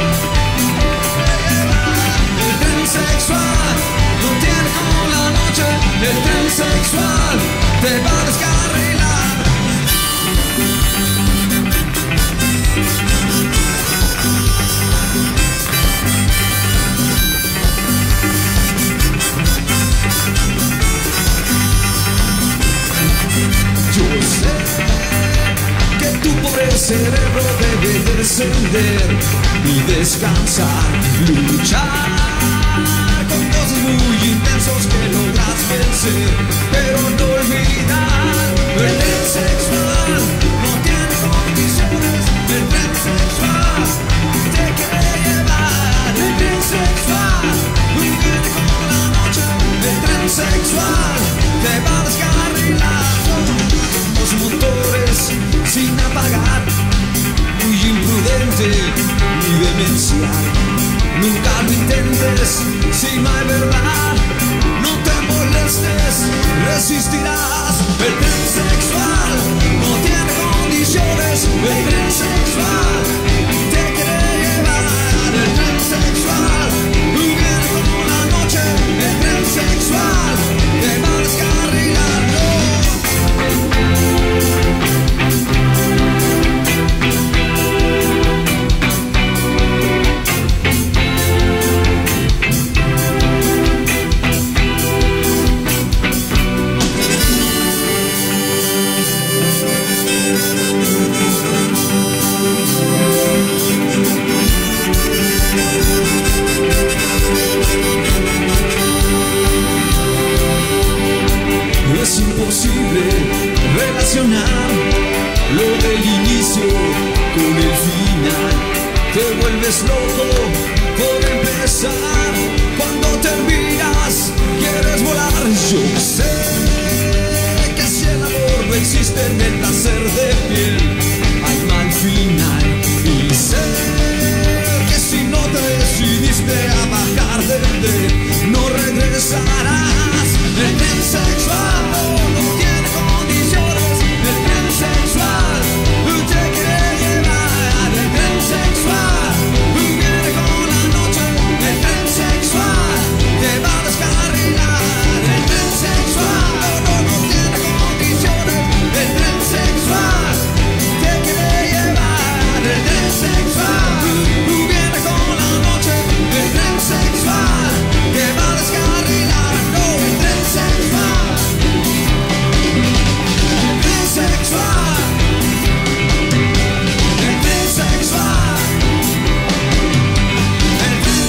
el tren sexual no tiene como la noche, el tren sexual te va a descarrilar. Yo sé que tu pobre cerebro debe descender y descansar, luchar con cosas muy intensos que logras vencer, pero no olvidar el tren sexual no tiene condiciones, el tren sexual te quiere llevar, el tren sexual viene con la noche, el tren sexual te va a descarrilar. Los motores sin apagar, muy imprudente y demencial. Nunca lo intentes si no hay verdad, no te molestes, resistirás. El tren sexual no tiene condiciones, el tren sexual te quiere llevar, el tren sexual viene como la noche, el tren sexual te va a descarrilar. Es imposible relacionar lo del inicio con el final. Te vuelves loco por empezar. Cuando terminas quieres volar. Yo sé que si el amor no existe en el placer de piel, hay mal final. Y sé que si no te decidiste a bajar del tren, no regresarás. El tren sexual no tiene condiciones, el tren sexual te quiere llevar, el tren sexual viene con la noche, el tren sexual te va a descarrilar, el tren sexual no, no tiene condiciones, el tren sexual te quiere llevar, el tren sexual viene con la noche, el tren sexual te va a descarrilar, no, el tren sexual, el tren sexual, el tren sexual, el tren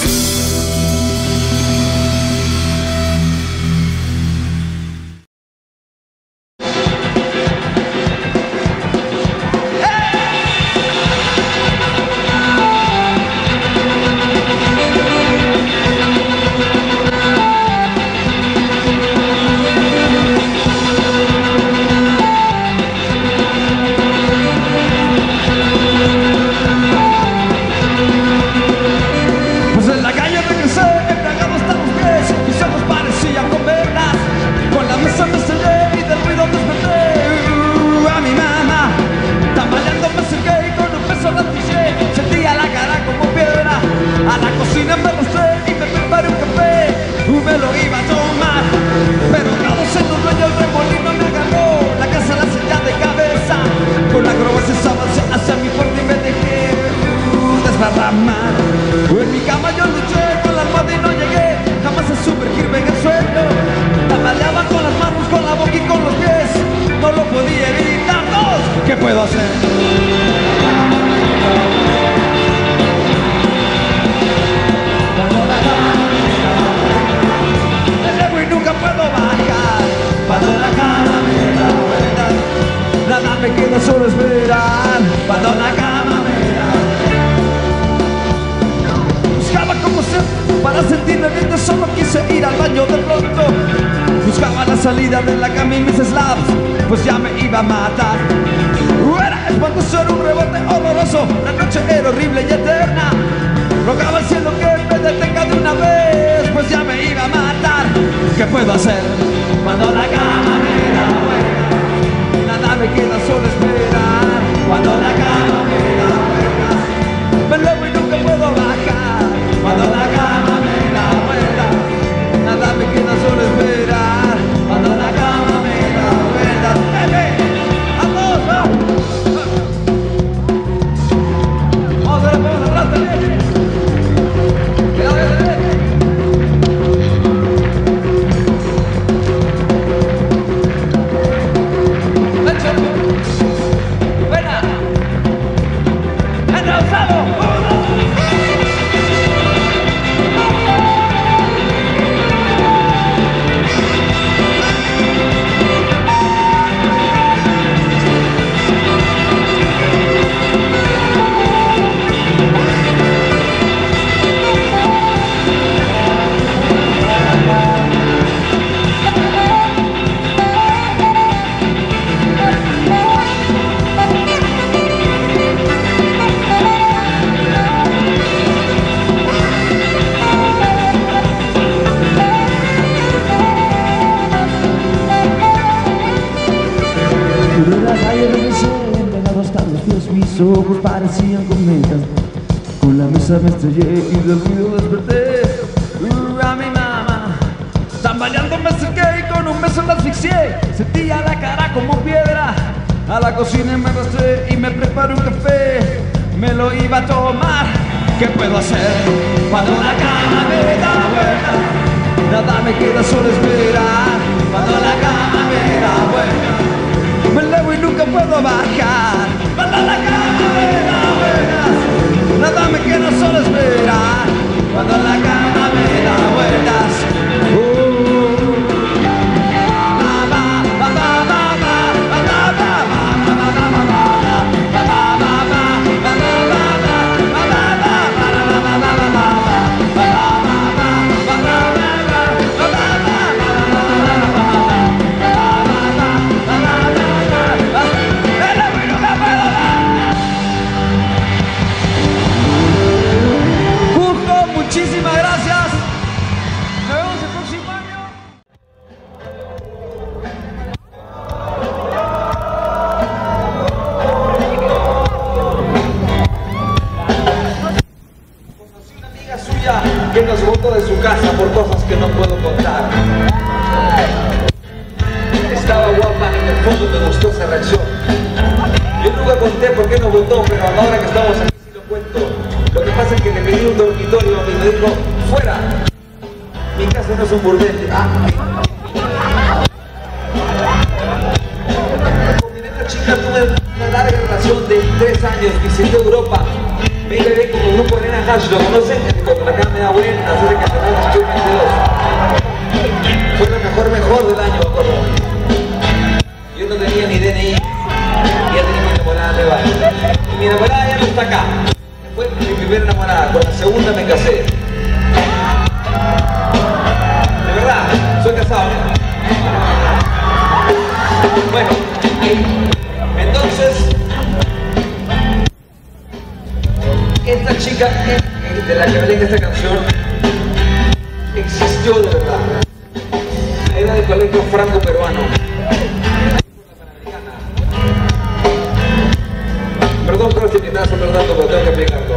Pues en la calle regresé, embriagado hasta los pies, mis ojos parecían con velas. Con la mesa me sellé y del ruido desperté uh, a mi mamá. Tambaleando me acerqué y con un beso la atricié. Sentía la cara como piedra. A la cocina me arrastré y me preparé un café. Uh, me lo iba a tomar, pero todo se nubló y el remolino me agarró. La casa la silla de cabeza. Con acrobacias avancé hacia mi puerta y me dejé uh, desparramar. En mi cama yo luché con la almohada y no llegué jamás a sumergirme en el sueño. Tambaleaba con las manos, con la boca y con los pies. No lo podía evitar. Dos, ¿qué puedo hacer? Cuando la sentirme bien yo solo quise ir al baño de pronto. Buscaba la salida de la cama y mis slaps, pues ya me iba a matar. Era espantoso, era un rebote horroroso, la noche era horrible y eterna. Rogaba al cielo que me detenga de una vez, pues ya me iba a matar. ¿Qué puedo hacer cuando la cama me da vueltas? Nada me queda, solo esperar. Cuando la cama me da vueltas, me elevo y nunca puedo bajar. Cuando la cama me da vueltas, nada me queda, solo esperar. Cuando la cama me da vueltas, ¡bebe! ¡Vamos, vamos! Vamos a ver, vamos a rato, ¡bebe! ¡Cuidado, ¡bebe! Mis ojos parecían cometas, con la mesa me estrellé y del ruido desperté. Uh, a mi mamá, tambaleando me acerqué y con un beso la asfixié. Sentía la cara como piedra, a la cocina me arrastré y me preparé un café. Me lo iba a tomar, ¿qué puedo hacer cuando la cama me da vueltas? Nada me queda, solo esperar. Cuando la cama me da vueltas, me elevo y nunca puedo bajar. Cuando la cama me da vueltas, nada me queda, solo esperar. Cuando la cama me da vueltas, uh, ba, ba, ba, ba, ba, ba, ba, ba, muchísimas gracias. Nos vemos el próximo año. Conocí una amiga suya que nos botó de su casa por cosas que no puedo contar. Estaba guapa, en el fondo me gustó esa reacción. Yo nunca conté por qué nos votó, pero a la hora que estamos aquí sí lo cuento. Lo que pasa es que le pedí un dormitorio y me dijo, fuera, mi casa no es un burdel. Ah. Con esta chica tuve una larga relación de tres años, visité Europa, me iba bien con un grupo de Nena Hash, ¿lo conocen? Cuando la cama me da vueltas, hace que se estoy veintidós. Fue lo mejor, mejor del año, como. Yo no tenía ni D N I, ya tenía mi enamorada nueva. Y mi enamorada ya no está acá. Fue mi primera enamorada, con la segunda me casé. De verdad, soy casado, ¿eh? Bueno, entonces, esta chica de la que hablé en esta canción existió de verdad. Era del colegio franco-peruano. Perdón, creo que me estás tratando, pero tengo que explicarlo.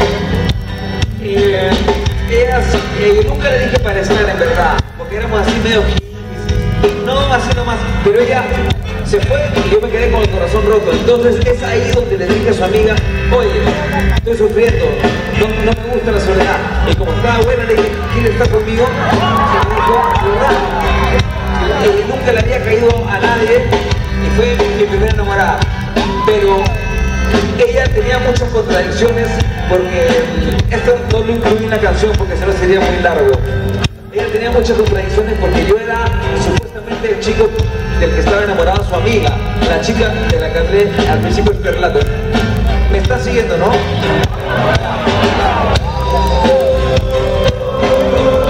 Eh, ella, eh, yo nunca le dije para estar en verdad, porque éramos así medio hippies. No, así nomás. Pero ella se fue y yo me quedé con el corazón roto. Entonces es ahí donde le dije a su amiga, oye, estoy sufriendo, no, no me gusta la soledad. Y como estaba buena, le dije, ¿quiere estar conmigo? Y me dijo, de verdad. Y nunca le había caído a nadie y fue mi primera enamorada. Pero ella tenía muchas contradicciones porque esto no lo incluí en la canción porque si no sería muy largo. Ella tenía muchas contradicciones porque yo era supuestamente el chico del que estaba enamorada su amiga, la chica de la que hablé al principio del relato. ¿Me está siguiendo, no?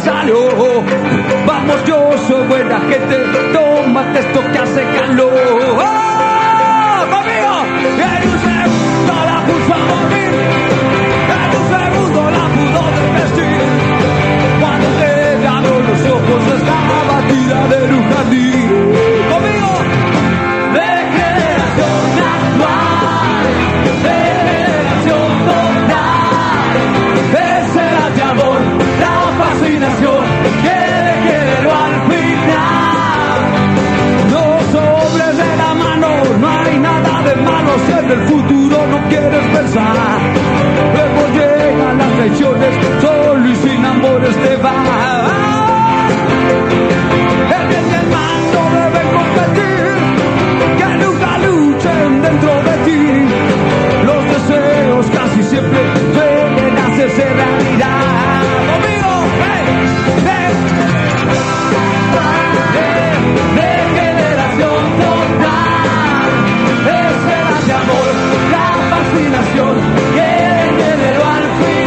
salió. Vamos, yo soy buena gente, tómate esto que hace calor. ¡Oh, conmigo! En un segundo la puso a morir, en un segundo la pudo desvestir. Cuando te abrió los ojos estaba tirada en un jardín. Conmigo, de generación actual, de generación total, ese era de amor, la fascinación, quiere, quiero al final. Los hombres de la mano, no hay nada de malo si en el futuro no quieres pensar. Luego llegan las traiciones, solo y sin amores te vas. El bien y el mal no deben competir, que nunca luchen dentro de ti. Los deseos casi siempre suelen hacerse realidad. Conmigo, hey, hey. De, de generación total, ese era de amor, la fascinación, que generó al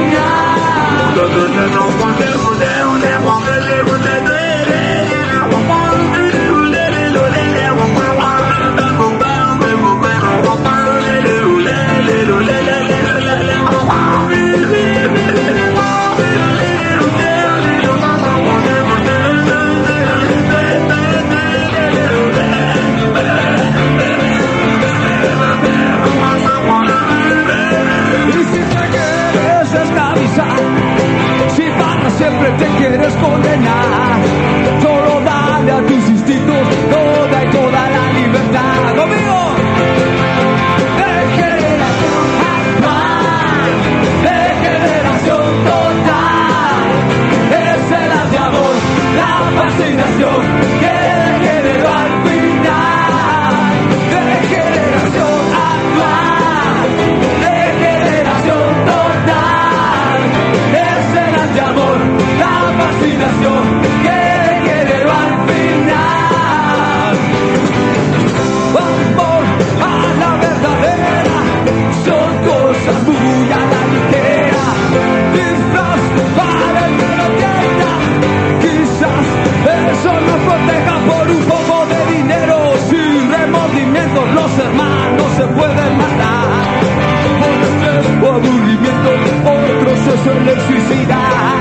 siempre te quieres condenar, solo dale a tus instintos toda y toda la libertad. Conmigo, de generación actual, de generación total, ese era de amor, la fascinación que generó al final. De generación actual, de generación total, ese era de amor, la fascinación que generó al final. Amor a la verdadera, son cosas muy a la ligera. Disfraz para el que no quiera, quizás eso nos proteja por un poco de dinero. Sin remordimientos los hermanos se pueden matar. Por estrés o aburrimiento otros se suelen suicidar.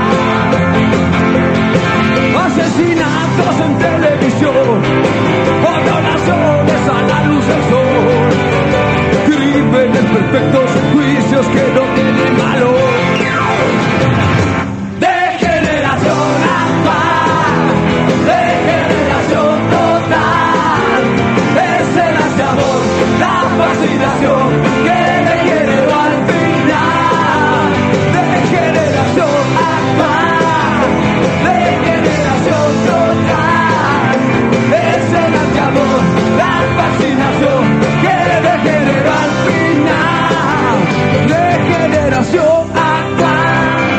Asesinatos en televisión, o violaciones a la luz del sol, crímenes perfectos, juicios que no tienen valor. De generación actual, de generación total, ese era de amor, la fascinación que le generó al final. De generación actual, de generación total, ese era de amor, la fascinación que le generó al final. De generación actual.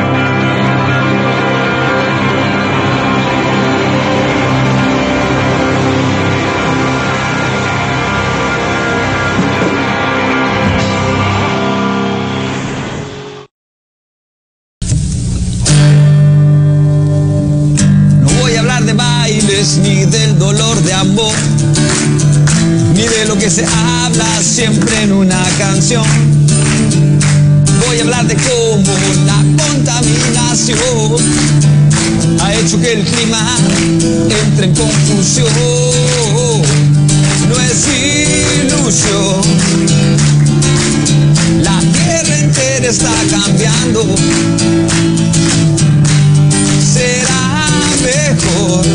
Ni del dolor de amor, ni de lo que se habla siempre en una canción. Voy a hablar de cómo la contaminación ha hecho que el clima entre en confusión. No es ilusión, la tierra entera está cambiando. Será mejor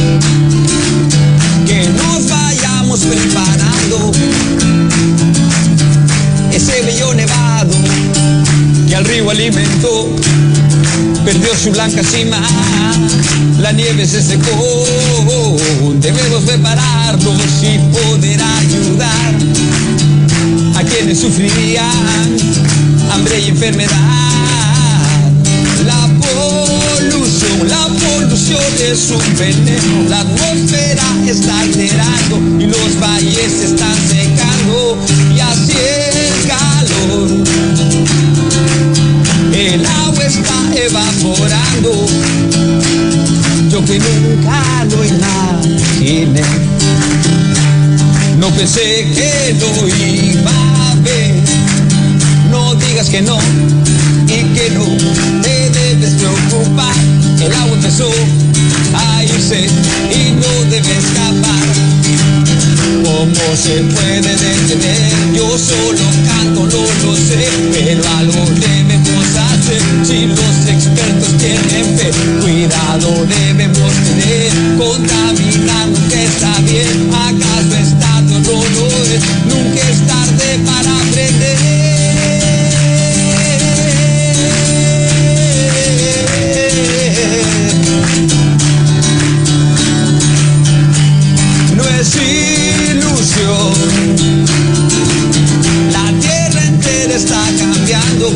que nos vayamos preparando. Ese bello nevado que al río alimentó perdió su blanca cima, la nieve se secó. Debemos prepararnos y poder ayudar a quienes sufrirían hambre y enfermedad. La polución, la polución es un veneno, la atmósfera está alterando y los valles se están secando, y así el calor, el agua está evaporando. aunque nunca lo imaginé. No pensé que lo iba a ver. No digas que no y que no te debes preocupar. El agua empezó a irse y no debe escapar. ¿Cómo se puede detener? Yo solo canto, no lo sé, pero algo debemos hacer. Si los expertos tienen fe, cuidado debemos tener. Contaminar nunca está bien. ¿Acaso está todo? No lo es. Nunca es tarde para aprender. No es ilusión, la tierra entera está cambiando.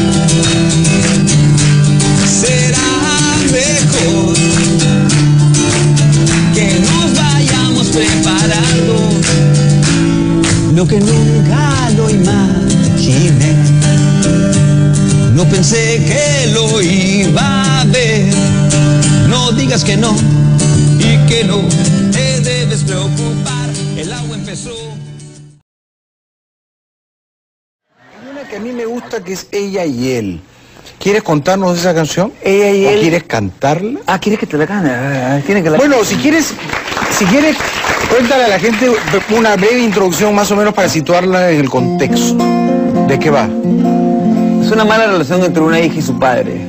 Será mejor que nos vayamos preparando. Lo que nunca lo imaginé, no pensé que lo iba a ver. No digas que no y que no te debes preocupar. El agua empezó. Hay una que a mí me gusta que es Ella y Él. ¿Quieres contarnos esa canción? Ella y ¿O él. quieres cantarla? Ah, ¿quieres que te la cante? Ah, tiene que la... Bueno, si quieres, si quieres, cuéntale a la gente una breve introducción más o menos para situarla en el contexto. ¿De qué va? Es una mala relación entre una hija y su padre.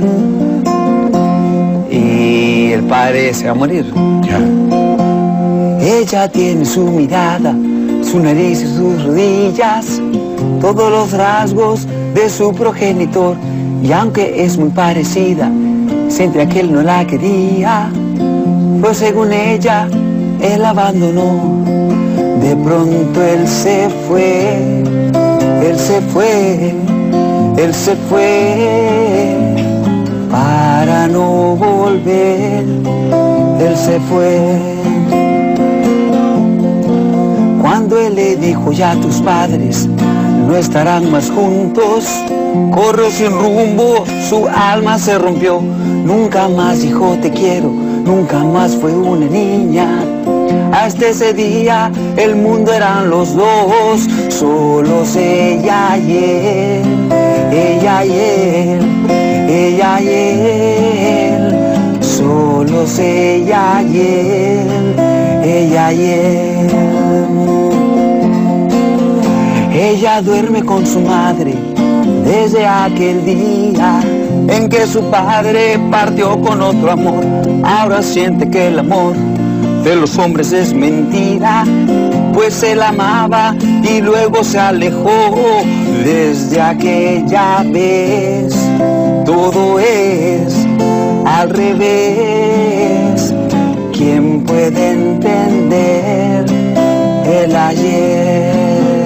Y el padre se va a morir. Ya. Ella tiene su mirada, su nariz y sus rodillas, todos los rasgos de su progenitor. Y aunque es muy parecida, siente que él no la quería, pues según ella, él la abandonó. De pronto él se fue, él se fue, él se fue, para no volver, él se fue. Cuando él le dijo ya tus padres no estarán más juntos, corrió sin rumbo, su alma se rompió. Nunca más dijo te quiero, nunca más fue una niña. Hasta ese día el mundo eran los dos, solos ella y él, ella y él, ella y él, solos ella y él, ella y él. Ella duerme con su madre desde aquel día en que su padre partió con otro amor. Ahora siente que el amor de los hombres es mentira, pues él amaba y luego se alejó. Desde aquella vez todo es al revés. ¿Quién puede entender el ayer?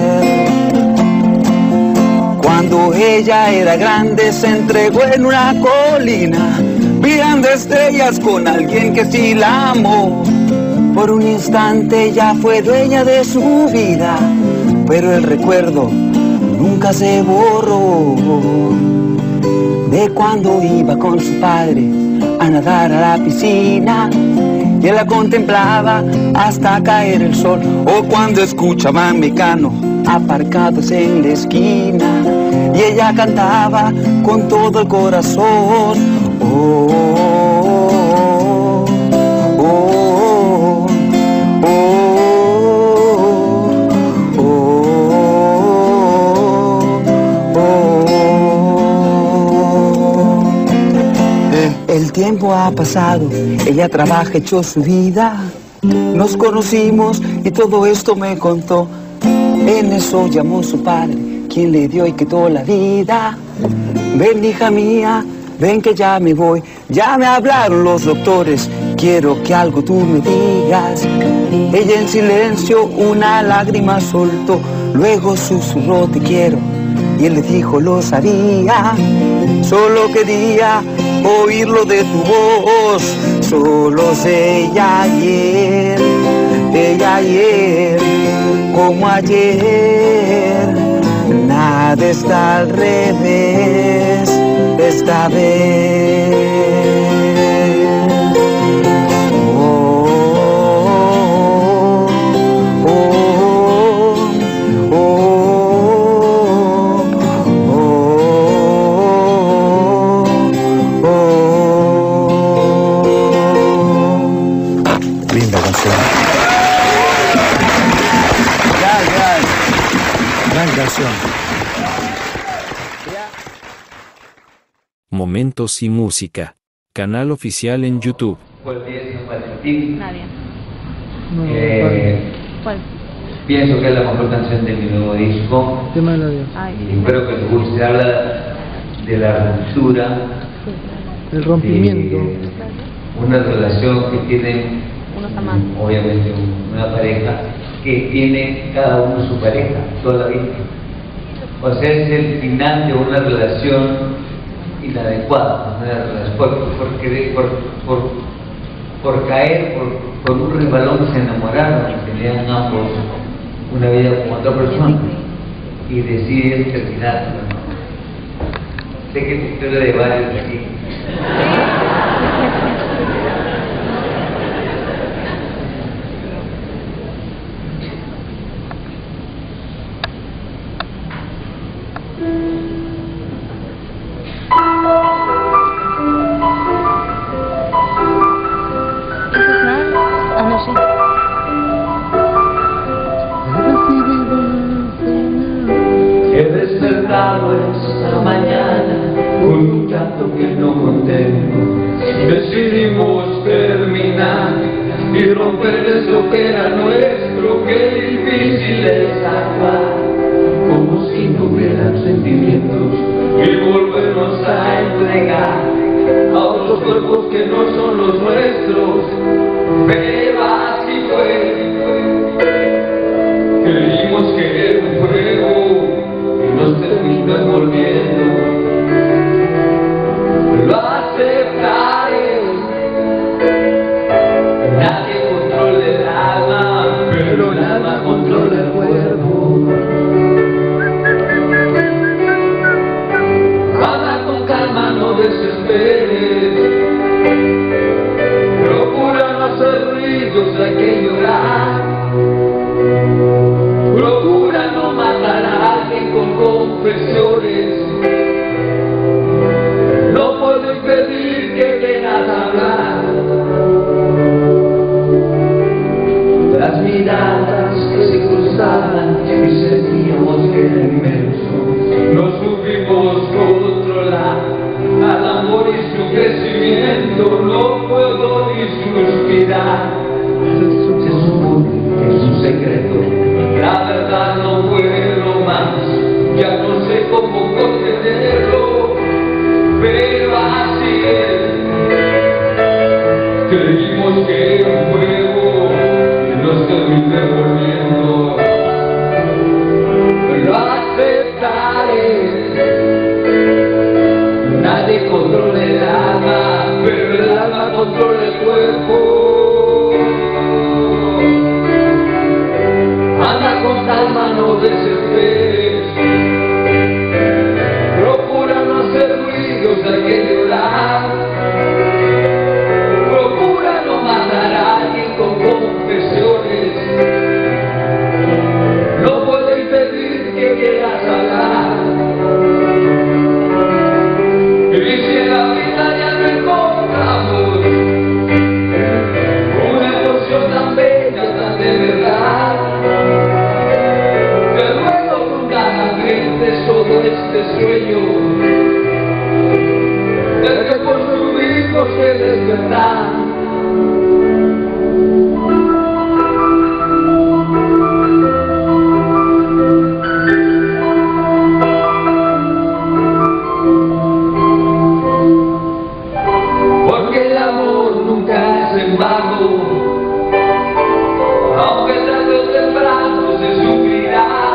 Cuando ella era grande se entregó en una colina, mirando estrellas con alguien que sí la amó. Por un instante ella fue dueña de su vida, pero el recuerdo nunca se borró de cuando iba con su padre a nadar a la piscina y él la contemplaba hasta caer el sol, o cuando escuchaban Mecano aparcados en la esquina y ella cantaba con todo el corazón. Oh, oh, oh, oh, oh, oh. El tiempo ha pasado, ella trabaja, echó su vida, nos conocimos y todo esto me contó. En eso llamó su padre, quien le dio y quitó la vida. Ven, hija mía, ven que ya me voy. Ya me hablaron los doctores, quiero que algo tú me digas. Ella en silencio una lágrima soltó, luego susurró te quiero, y él le dijo lo sabía. Solo quería oírlo de tu voz, solo ella y él, ella y él, como ayer. Nada está al revés esta vez. continuación. Momentos y música. Canal oficial en YouTube. ¿Cuál es San Valentín? Nadie. Eh, ¿Cuál? pienso que es la mejor canción de mi nuevo disco. Tema de la Dios. Y espero que les guste. Habla de la ruptura, El rompimiento. de una relación que tienen, Unos amantes. obviamente, una pareja que tiene cada uno su pareja toda la vida. O sea, es el final de una relación inadecuada, una relación, por, por, por, por, por caer, por, por un resbalón se enamoraron, tenían ambos una vida con otra persona y deciden terminarla. Sé que te historia de varios de aquí. He despertado esta mañana con un llanto que no contengo. Decidimos terminar y romper eso que era nuestro, que difícil es actuar, como si no hubieran sentimientos, y volvernos a entregar a otros cuerpos que no son los nuestros. Pero así fue. Creímos que era un juego y nos terminó envolviendo. Lo aceptaré. Nadie controla el alma, pero el alma controla el cuerpo. Anda con calma, no desesperes. Procura no hacer ruidos, hay que llorar. Procura no matar a alguien con confesiones. No puedo impedir que quieras hablar. Las miradas que se cruzaban y sentíamos que era inmenso. No supimos controlar al amor y su crecimiento. No puedo ni suspirar. Se supone que es un secreto. La verdad no puedo más, ya no sé cómo contenerlo, pero así es. Creímos que era un juego y nos terminó envolviendo. Lo aceptaré. Nadie controla el alma, pero el alma controla el cuerpo. Anda con calma, no desesperes. Procura no hacer ruidos, hay que llorar. Procura no matar a alguien con confesiones. No puedo impedir que quieras hablar. Y si en la vida ya no encontramos una emoción tan bella, tan de verdad, te ruego nunca agrientes todo este sueño del que construimos que despertar. Porque el amor nunca es en vano, aunque tarde o temprano se sufrirá.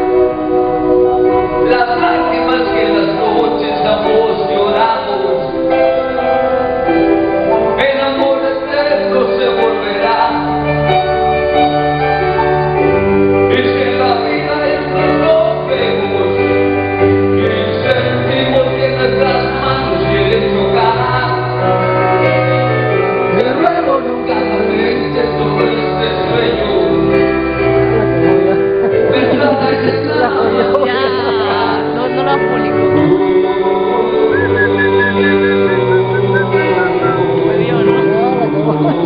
Las lágrimas que en las noches ambos lloramos, el amor eterno se volverá. Y si en la vida entre nos vemos y sentimos que nuestras manos quieren chocar, de nuevo nunca lamentes todo este sueño. Verdad es la Ya, no, no lo hago público. Me dio, ¿no?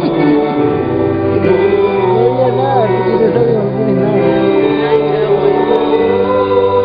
No había nada, que se sabe, no tiene nada. Ay, qué bueno.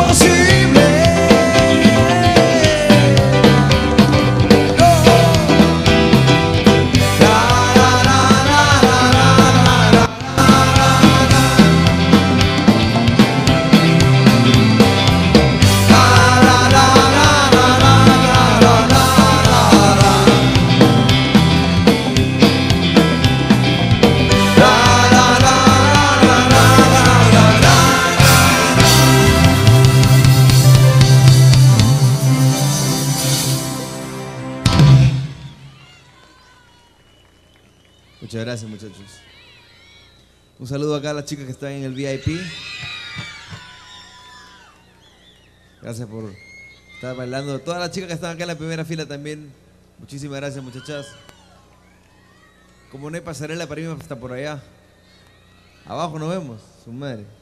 imposible. Muchas gracias, muchachos. Un saludo acá a las chicas que están en el V I P. Gracias por estar bailando. Todas las chicas que están acá en la primera fila también. Muchísimas gracias, muchachas. Como no hay pasarela para irme hasta por allá. Abajo nos vemos, su madre.